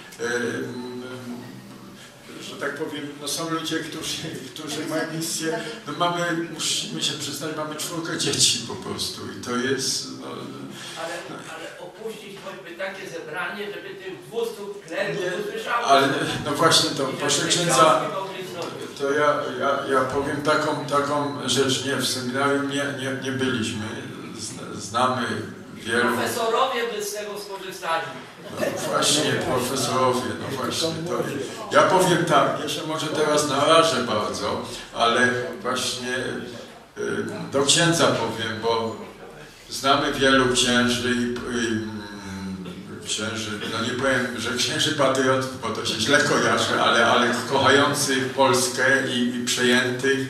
[SPEAKER 2] że tak powiem, no są ludzie, którzy, którzy mają misję, no mamy, musimy się przyznać, mamy czwórkę dzieci po prostu i to jest, no,
[SPEAKER 6] ale, ale opuścić choćby takie zebranie, żeby tych dwustu klerków usłyszało.
[SPEAKER 2] Ale no właśnie to, proszę księdza, to ja, ja, ja powiem taką, taką rzecz, nie, w seminarium nie, nie, nie byliśmy, znamy wielu...
[SPEAKER 6] Profesorowie by z tego skorzystali.
[SPEAKER 2] No właśnie, profesorowie, no właśnie, to ja powiem tak, jeszcze może teraz narażę bardzo, ale właśnie y, do księdza powiem, bo znamy wielu księży i, i księży, no nie powiem, że księży patriotów, bo to się źle kojarzy, ale, ale kochających Polskę i, i przejętych.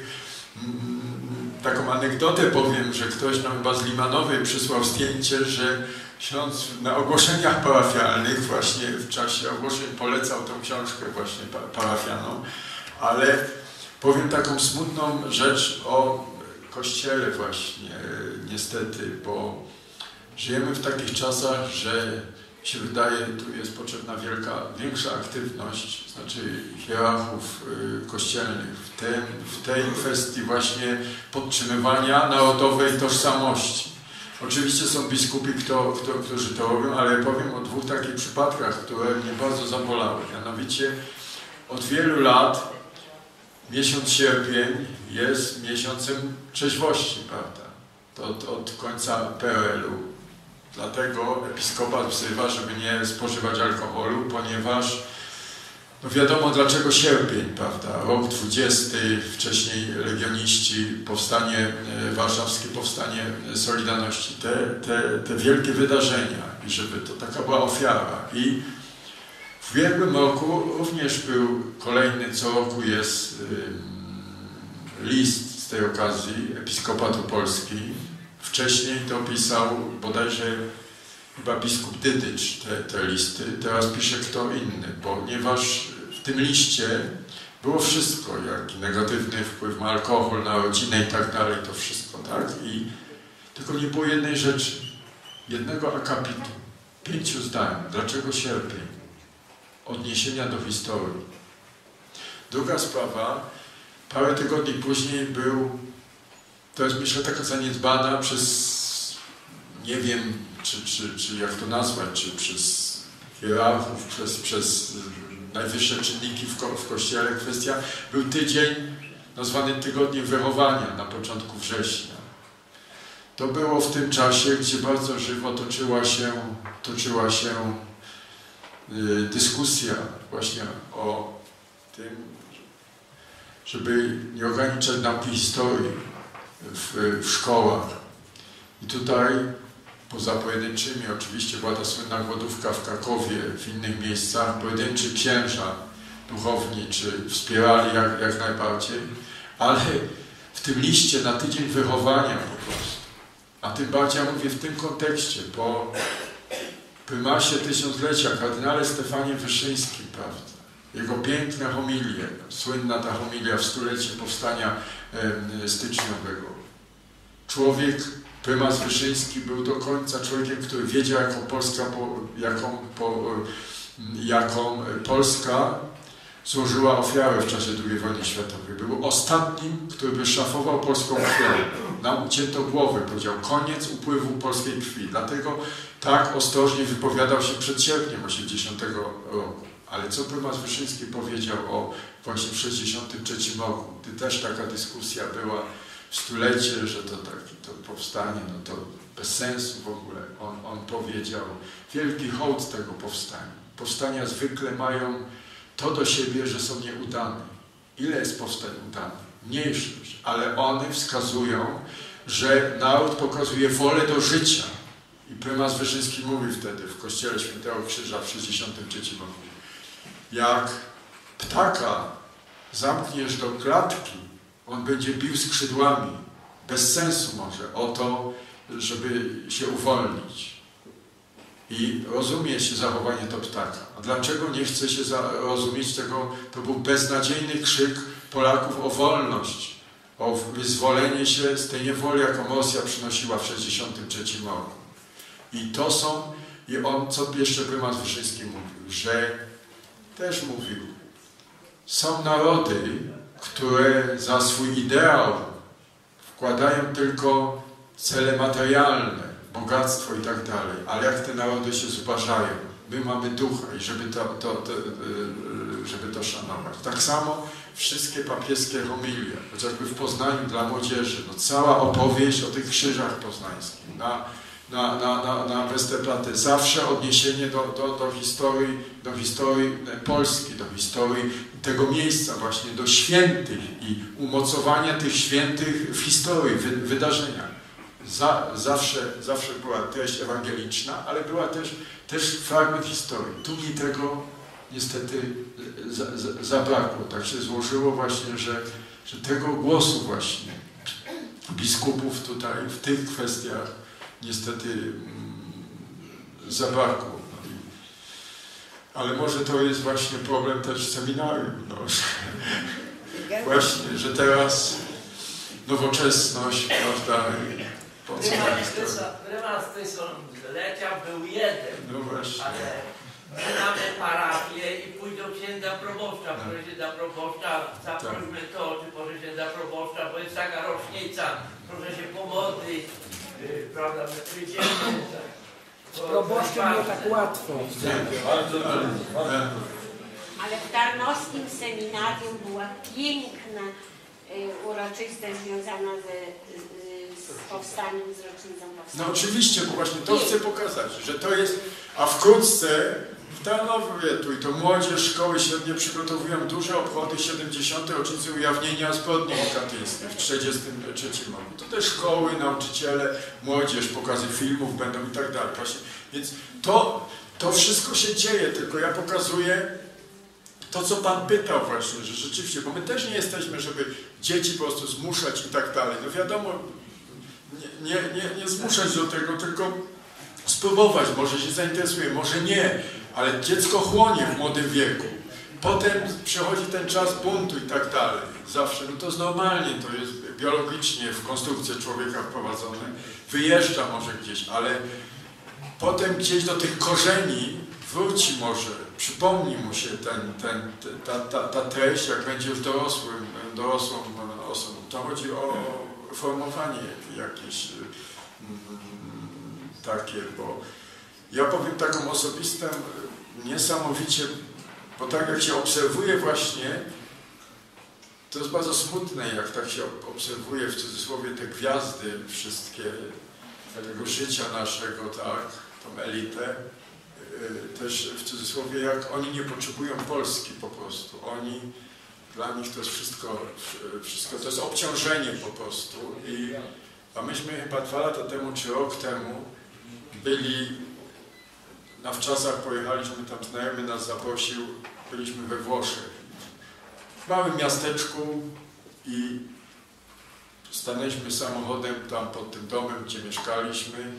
[SPEAKER 2] Taką anegdotę powiem, że ktoś nam chyba z Limanowej przysłał zdjęcie, że ksiądz na ogłoszeniach parafialnych, właśnie w czasie ogłoszeń polecał tą książkę właśnie parafianom, ale powiem taką smutną rzecz o Kościele właśnie, niestety, bo żyjemy w takich czasach, że się wydaje, tu jest potrzebna wielka, większa aktywność, znaczy hierarchów y, kościelnych w, tym, w tej kwestii właśnie podtrzymywania narodowej tożsamości. Oczywiście są biskupi, kto, kto, którzy to robią, ale powiem o dwóch takich przypadkach, które mnie bardzo zabolały. Mianowicie od wielu lat miesiąc sierpień jest miesiącem trzeźwości, prawda? To od, od końca P R L u. Dlatego episkopat wzywa, żeby nie spożywać alkoholu, ponieważ no wiadomo dlaczego sierpień, prawda? Rok dwudziesty, wcześniej legioniści, powstanie warszawskie, powstanie Solidarności, te, te, te wielkie wydarzenia i żeby to taka była ofiara. I w ubiegłym roku również był kolejny, co roku jest y, list z tej okazji Episkopatu Polski. Wcześniej to pisał bodajże chyba biskup Dydycz te, te listy, teraz pisze kto inny, ponieważ w tym liście było wszystko, jaki negatywny wpływ ma alkohol na rodzinę i tak dalej, to wszystko, tak? I tylko nie było jednej rzeczy, jednego akapitu, pięciu zdań. Dlaczego sierpień? Odniesienia do historii. Druga sprawa, parę tygodni później był, to jest myślę taka zaniedbana przez, nie wiem czy, czy, czy jak to nazwać, czy przez hierarchów, przez, przez najwyższe czynniki w, ko w Kościele kwestia, był tydzień nazwany Tygodniem Wychowania na początku września. To było w tym czasie, gdzie bardzo żywo toczyła się, toczyła się yy, dyskusja właśnie o tym, żeby nie ograniczać nauki historii w, w szkołach. I tutaj poza pojedynczymi, oczywiście była ta słynna głodówka w Krakowie, w innych miejscach, pojedynczy księża duchowni czy wspierali jak, jak najbardziej, ale w tym liście na tydzień wychowania po prostu A tym bardziej ja mówię w tym kontekście, po prymasie tysiąclecia, kardynale Stefanie Wyszyńskim, prawda? Jego piękne homilie, słynna ta homilia w stulecie powstania e, styczniowego. Człowiek, prymas Wyszyński był do końca człowiekiem, który wiedział, jaką Polska, po, jaką, po, jaką Polska złożyła ofiarę w czasie drugiej wojny światowej. Był ostatnim, który by szafował polską krwią. Nam ucięto głowy, powiedział, koniec upływu polskiej krwi. Dlatego tak ostrożnie wypowiadał się przed sierpniem osiemdziesiątego roku. Ale co prymas Wyszyński powiedział o właśnie w sześćdziesiątym trzecim roku, gdy też taka dyskusja była w stulecie, że to takie to powstanie, no to bez sensu w ogóle. On, on powiedział, wielki hołd tego powstania. Powstania zwykle mają to do siebie, że są nieudane. Ile jest powstań udanych? Mniejszość, ale one wskazują, że naród pokazuje wolę do życia. I prymas Wyszyński mówi wtedy w kościele Świętego Krzyża w sześćdziesiątym trzecim roku. Jak ptaka zamkniesz do klatki, on będzie bił skrzydłami. Bez sensu może o to, żeby się uwolnić. I rozumie się zachowanie to ptaka. A dlaczego nie chce się rozumieć tego? To był beznadziejny krzyk Polaków o wolność, o wyzwolenie się z tej niewoli, jaką Rosja przynosiła w sześćdziesiątym trzecim roku. I to są, i on, co jeszcze prymas Wyszyński mówił, że też mówił, są narody, które za swój ideał wkładają tylko cele materialne, bogactwo i tak dalej, ale jak te narody się zubażają, my mamy ducha i żeby to, to, to, żeby to szanować. Tak samo wszystkie papieskie homilie, chociażby w Poznaniu dla młodzieży, no cała opowieść o tych krzyżach poznańskich, na, na, na, na, na Westerplatte, zawsze odniesienie do, do, do, historii, do historii Polski, do historii tego miejsca właśnie, do świętych i umocowania tych świętych w historii, w wydarzeniach. Za, zawsze, zawsze była treść ewangeliczna, ale była też, też fragment historii. Tu mi tego niestety za, za, zabrakło. Tak się złożyło właśnie, że, że tego głosu właśnie biskupów tutaj w tych kwestiach niestety mm, zabrakło. Ale może to jest właśnie problem też seminarium. No. Właśnie, że teraz nowoczesność, prawda?
[SPEAKER 8] Prymas tysiąclecia był jeden,
[SPEAKER 2] No właśnie.
[SPEAKER 8] ale my mamy parafię i pójdą księdza proboszcza, proszę księdza proboszcza, zaprośmy to, czy proszę księdza proboszcza, bo jest taka rocznica, proszę się pomodlić, yy, prawda, my przyjdziemy.
[SPEAKER 6] Z proboszczem nie tak łatwo.
[SPEAKER 5] Ale w Tarnowskim seminarium była piękna y, uroczystość związana ze, y, z powstaniem, z rocznicą powstania.
[SPEAKER 2] No oczywiście, bo właśnie to chcę pokazać, że to jest, a wkrótce w Tarnowie tu i to młodzież, szkoły średnie przygotowują duże obchody siedemdziesiątej rocznicy ujawnienia zbrodni katyńskiej w trzydziestym trzecim roku. To też szkoły, nauczyciele, młodzież, pokazy filmów będą i tak dalej. Właśnie. Więc to, to wszystko się dzieje, tylko ja pokazuję to, co Pan pytał właśnie, że rzeczywiście, bo my też nie jesteśmy, żeby dzieci po prostu zmuszać i tak dalej. No wiadomo, nie, nie, nie, nie zmuszać do tego, tylko spróbować, może się zainteresuje, może nie, ale dziecko chłonie w młodym wieku. Potem przychodzi ten czas buntu i tak dalej. Zawsze, no to jest normalnie, to jest biologicznie w konstrukcję człowieka wprowadzone. Wyjeżdża może gdzieś, ale potem gdzieś do tych korzeni wróci może, przypomni mu się ten, ten, ta, ta, ta treść, jak będzie już dorosłym, dorosłą osobą. To chodzi o formowanie jakieś takie, bo ja powiem taką osobistą niesamowicie, bo tak jak się obserwuje właśnie, to jest bardzo smutne, jak tak się obserwuje w cudzysłowie te gwiazdy wszystkie tego życia naszego, tak, tą elitę, też w cudzysłowie, jak oni nie potrzebują Polski po prostu. Oni, dla nich to jest wszystko, wszystko to jest obciążenie po prostu. I, a myśmy chyba dwa lata temu, czy rok temu byli, na wczasach pojechaliśmy, tam znajomy nas zaprosił, byliśmy we Włoszech, w małym miasteczku i stanęliśmy samochodem tam pod tym domem, gdzie mieszkaliśmy,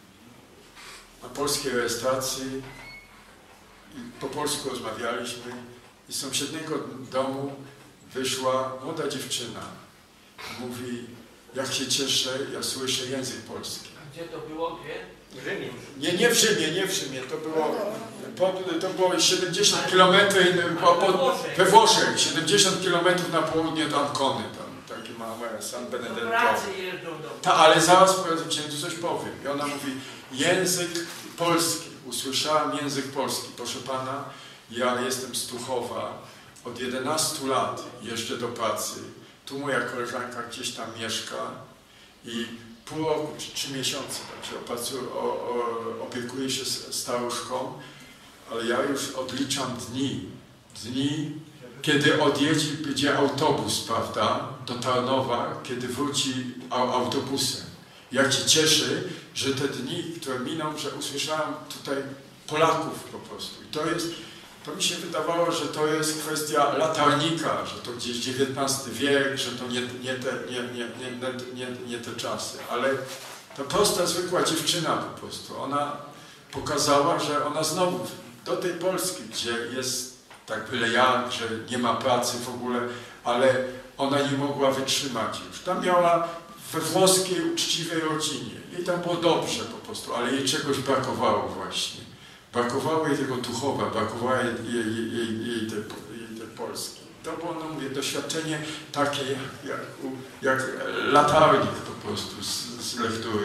[SPEAKER 2] na polskiej rejestracji i po polsku rozmawialiśmy i z sąsiedniego domu wyszła młoda dziewczyna. Mówi, jak się cieszę, ja słyszę język polski.
[SPEAKER 8] Gdzie to było? Gdzie? W Rzymie.
[SPEAKER 2] Nie, nie w Rzymie, nie w Rzymie, to było, pod, to było siedemdziesiąt kilometrów we Włoszech, siedemdziesiąt kilometrów na południe od Ancony, tam takie małe San Benedetto.
[SPEAKER 8] pracy jeżdżą do...
[SPEAKER 2] Ta, ale zaraz księdzu coś powiem. I ona mówi, język polski, usłyszałam język polski. Proszę pana, ja jestem z Tuchowa, od jedenastu lat jeżdżę do pracy. Tu moja koleżanka gdzieś tam mieszka i pół roku czy trzy miesiące tak się opracuję, o, o, opiekuję się staruszką, ale ja już odliczam dni, dni, kiedy odjedzie będzie autobus, prawda, do Tarnowa, kiedy wróci autobusem. Ja się cieszę, że te dni, które miną, że usłyszałem tutaj Polaków po prostu. I to jest, to mi się wydawało, że to jest kwestia latarnika, że to gdzieś dziewiętnasty wiek, że to nie, nie, te, nie, nie, nie, nie, nie te czasy. Ale ta prosta, zwykła dziewczyna po prostu, ona pokazała, że ona znowu do tej Polski, gdzie jest tak byle jak, że nie ma pracy w ogóle, ale ona nie mogła wytrzymać już. Tam miała we włoskiej, uczciwej rodzinie. Jej tam było dobrze po prostu, ale jej czegoś brakowało właśnie. Brakowało jej tego Tuchowa, brakowało jej, jej, jej, jej, tej, jej tej Polski. To było, no mówię, doświadczenie takie jak, jak latarnik po prostu z, z lektury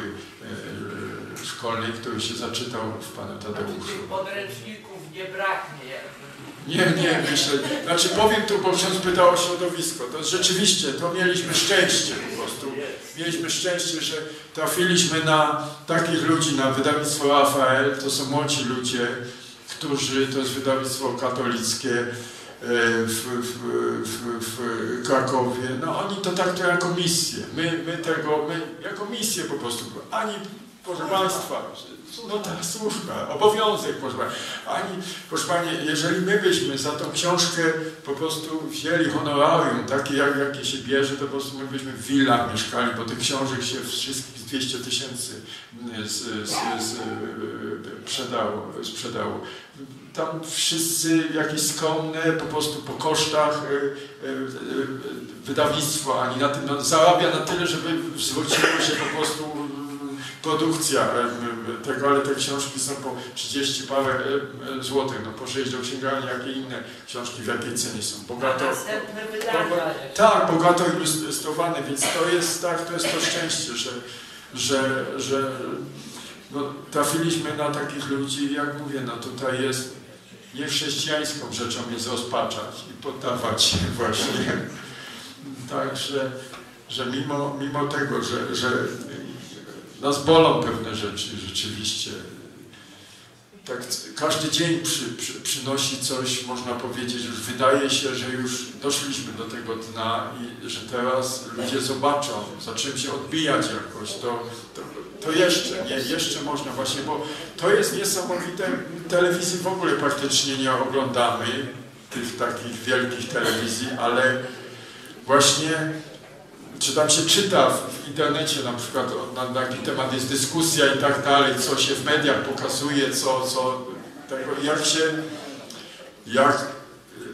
[SPEAKER 2] e, szkolnej, który się zaczytał w Panu Tadeuszu.
[SPEAKER 8] Podręczników nie braknie.
[SPEAKER 2] Nie, nie, myślę. Znaczy powiem tu, bo ksiądz pytał o środowisko. To rzeczywiście, to mieliśmy szczęście po prostu. Mieliśmy szczęście, że trafiliśmy na takich ludzi, na wydawnictwo Rafael. To są młodzi ludzie, którzy, to jest wydawnictwo katolickie w, w, w, w Krakowie. No oni to traktują jako misję. My, my tego, my jako misję po prostu. Ani, proszę Państwa, no ta służba, obowiązek, proszę Pani. Ani, proszę Pani, jeżeli my byśmy za tą książkę po prostu wzięli honorarium, takie jak, jakie się bierze, to po prostu my byśmy w willach mieszkali, bo tych książek się wszystkich dwieście tysięcy sprzedało, sprzedało. Tam wszyscy jakieś skromne, po prostu po kosztach wydawnictwo, ani na tym, no, zarabia na tyle, żeby zwróciło się po prostu produkcja tego, ale te książki są po trzydzieści parę złotych, no po sześć do księgarni, jakie inne książki w jakiej cenie są. Bogato, boga, tak, bogato ilustrowane, więc to jest tak, to jest to szczęście, że, że, że no, trafiliśmy na takich ludzi, jak mówię, no tutaj jest niechrześcijańską rzeczą jest rozpaczać i poddawać się właśnie. Także, że mimo, mimo tego, że, że nas bolą pewne rzeczy rzeczywiście. Tak, każdy dzień przy, przy, przynosi coś, można powiedzieć, już wydaje się, że już doszliśmy do tego dna i że teraz ludzie zobaczą, zaczęły się odbijać jakoś, to, to, to jeszcze, nie, jeszcze można właśnie, bo to jest niesamowite, telewizji w ogóle praktycznie nie oglądamy, tych takich wielkich telewizji, ale właśnie czy tam się czyta w internecie na przykład na, na jaki temat jest dyskusja i tak dalej, co się w mediach pokazuje, co, co tego, jak się, jak yy,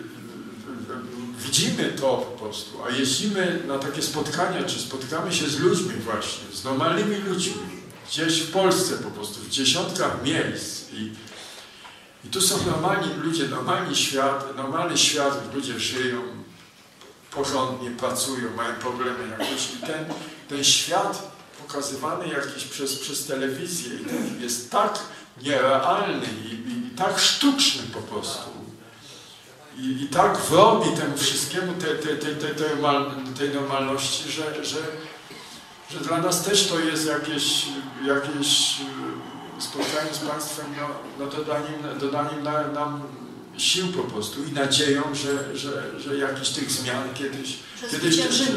[SPEAKER 2] widzimy to po prostu, a jeździmy na takie spotkania, czy spotykamy się z ludźmi właśnie, z normalnymi ludźmi, gdzieś w Polsce po prostu, w dziesiątkach miejsc i, i tu są normalni ludzie, normalny świat, normalny świat, ludzie żyją, porządnie pracują, mają problemy jakieś i ten, ten świat pokazywany jakiś przez, przez telewizję jest tak nierealny i, i, i tak sztuczny po prostu i, i tak wrobi temu wszystkiemu tej, tej, tej, tej, tej normalności, że, że, że dla nas też to jest jakieś, jakieś spotkanie z Państwem, no, no dodaniem, dodaniem nam, nam sił po prostu i nadzieją, że, że, że jakiś tych zmian kiedyś,
[SPEAKER 3] że
[SPEAKER 2] kiedyś
[SPEAKER 3] że,
[SPEAKER 2] że,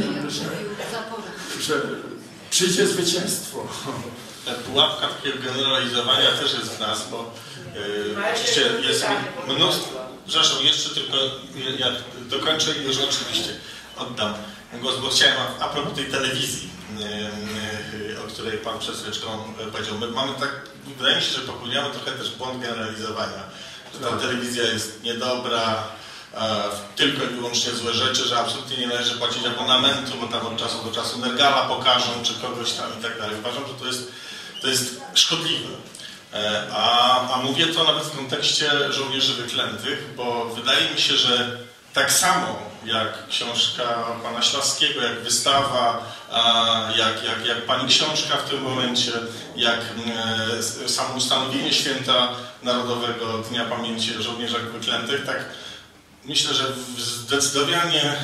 [SPEAKER 2] że przyjdzie zwycięstwo.
[SPEAKER 1] Ta pułapka takiego generalizowania też jest w nas, bo yy, oczywiście jest mnóstwo, zresztą jeszcze tylko jak dokończę i już oczywiście oddam. głos, bo chciałem a, a propos tej telewizji, o której Pan przed chwileczką powiedział. My mamy tak, wydaje mi się, że popełniamy trochę też błąd generalizowania, że ta telewizja jest niedobra, tylko i wyłącznie złe rzeczy, że absolutnie nie należy płacić abonamentu, bo tam od czasu do czasu Nergala pokażą, czy kogoś tam i tak dalej. Uważam, że to jest, to jest szkodliwe. A, a mówię to nawet w kontekście żołnierzy wyklętych, bo wydaje mi się, że tak samo jak książka pana Ślaskiego, jak wystawa, jak, jak, jak pani książka w tym momencie, jak samo ustanowienie Święta Narodowego Dnia Pamięci o Żołnierzach Wyklętych, tak myślę, że zdecydowanie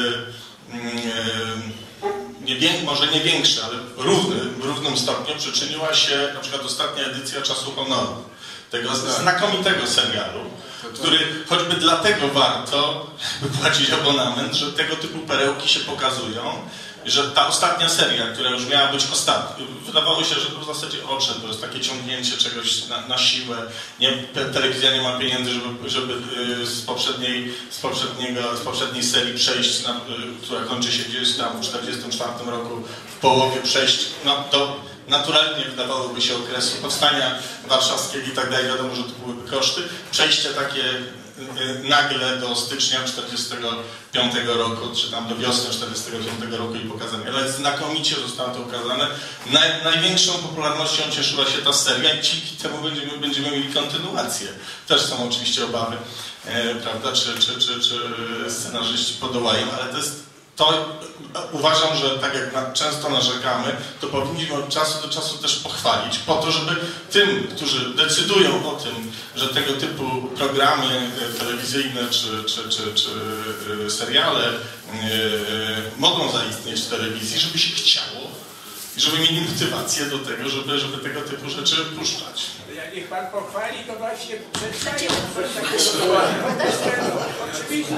[SPEAKER 1] nie, może nie większe, ale równy, w równym stopniu przyczyniła się na przykład ostatnia edycja Czasu Honoru, tego znakomitego serialu, który choćby dlatego warto płacić abonament, że tego typu perełki się pokazują, że ta ostatnia seria, która już miała być ostatnia, wydawało się, że to w zasadzie odszedł, to jest takie ciągnięcie czegoś na, na siłę, nie, telewizja nie ma pieniędzy, żeby, żeby z, poprzedniej, z, poprzedniego, z poprzedniej serii przejść, na, która kończy się gdzieś tam w tysiąc dziewięćset czterdziestym czwartym roku, w połowie przejść no, do naturalnie wydawałoby się okresu powstania warszawskiego i tak dalej, wiadomo, że to byłyby koszty, przejście takie nagle do stycznia tysiąc dziewięćset czterdziestego piątego roku, czy tam do wiosny tysiąc dziewięćset czterdziestego piątego roku i pokazane. Ale znakomicie zostało to ukazane. Naj, największą popularnością cieszyła się ta seria i dzięki temu będziemy, będziemy mieli kontynuację. Też są oczywiście obawy, e, prawda, czy, czy, czy, czy scenarzyści podołają, ale to jest to uważam, że tak jak na, często narzekamy, to powinniśmy od czasu do czasu też pochwalić, po to, żeby tym, którzy decydują o tym, że tego typu programy telewizyjne czy, czy, czy, czy seriale yy, mogą zaistnieć w telewizji, żeby się chciało i żeby mieli motywację do tego, żeby, żeby tego typu rzeczy puszczać.
[SPEAKER 6] Jak niech Pan pochwali, to właśnie przedstawię coś takiego. Oczywiście.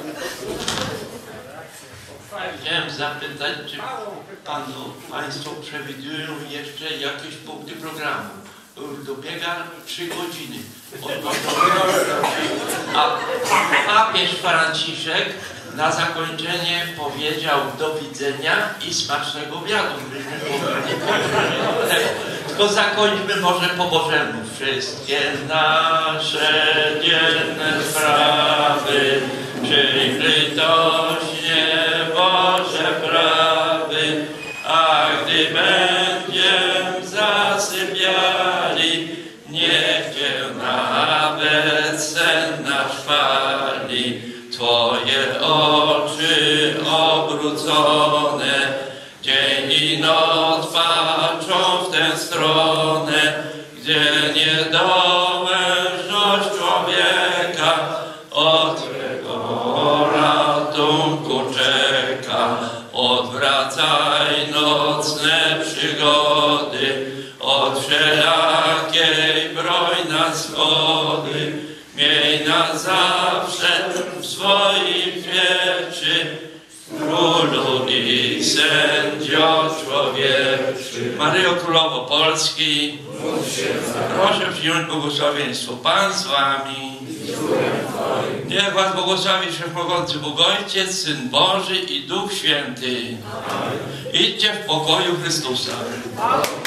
[SPEAKER 7] Chciałem zapytać, czy panu, Państwo przewidują jeszcze jakieś punkty programu? Już dobiega trzy godziny. A papież Franciszek na zakończenie powiedział do widzenia i smacznego obiadu. Tylko zakończmy może po Bożemu. Wszystkie nasze dzienne sprawy przyjmij litośnie Boże prawy, a gdy będziemy zasypiali, niech Cię nawet sen nasz chwali. Twoje oczy obrócone, dzień i noc patrzą w tę stronę, gdzie niedołężność człowieka od Twego ratunku czeka. Odwracaj nocne przygody, od wszelakiej broń nas wody. Miej nas zawsze w swoim pieczy, Królu i Sędzio człowieczy. Maryjo Królowo Polski, proszę przyjąć błogosławieństwo. Pan z Wami. Niech Was błogosławi Wszechmogący Bóg Ojciec, Syn Boży i Duch Święty. Idźcie w pokoju Chrystusa.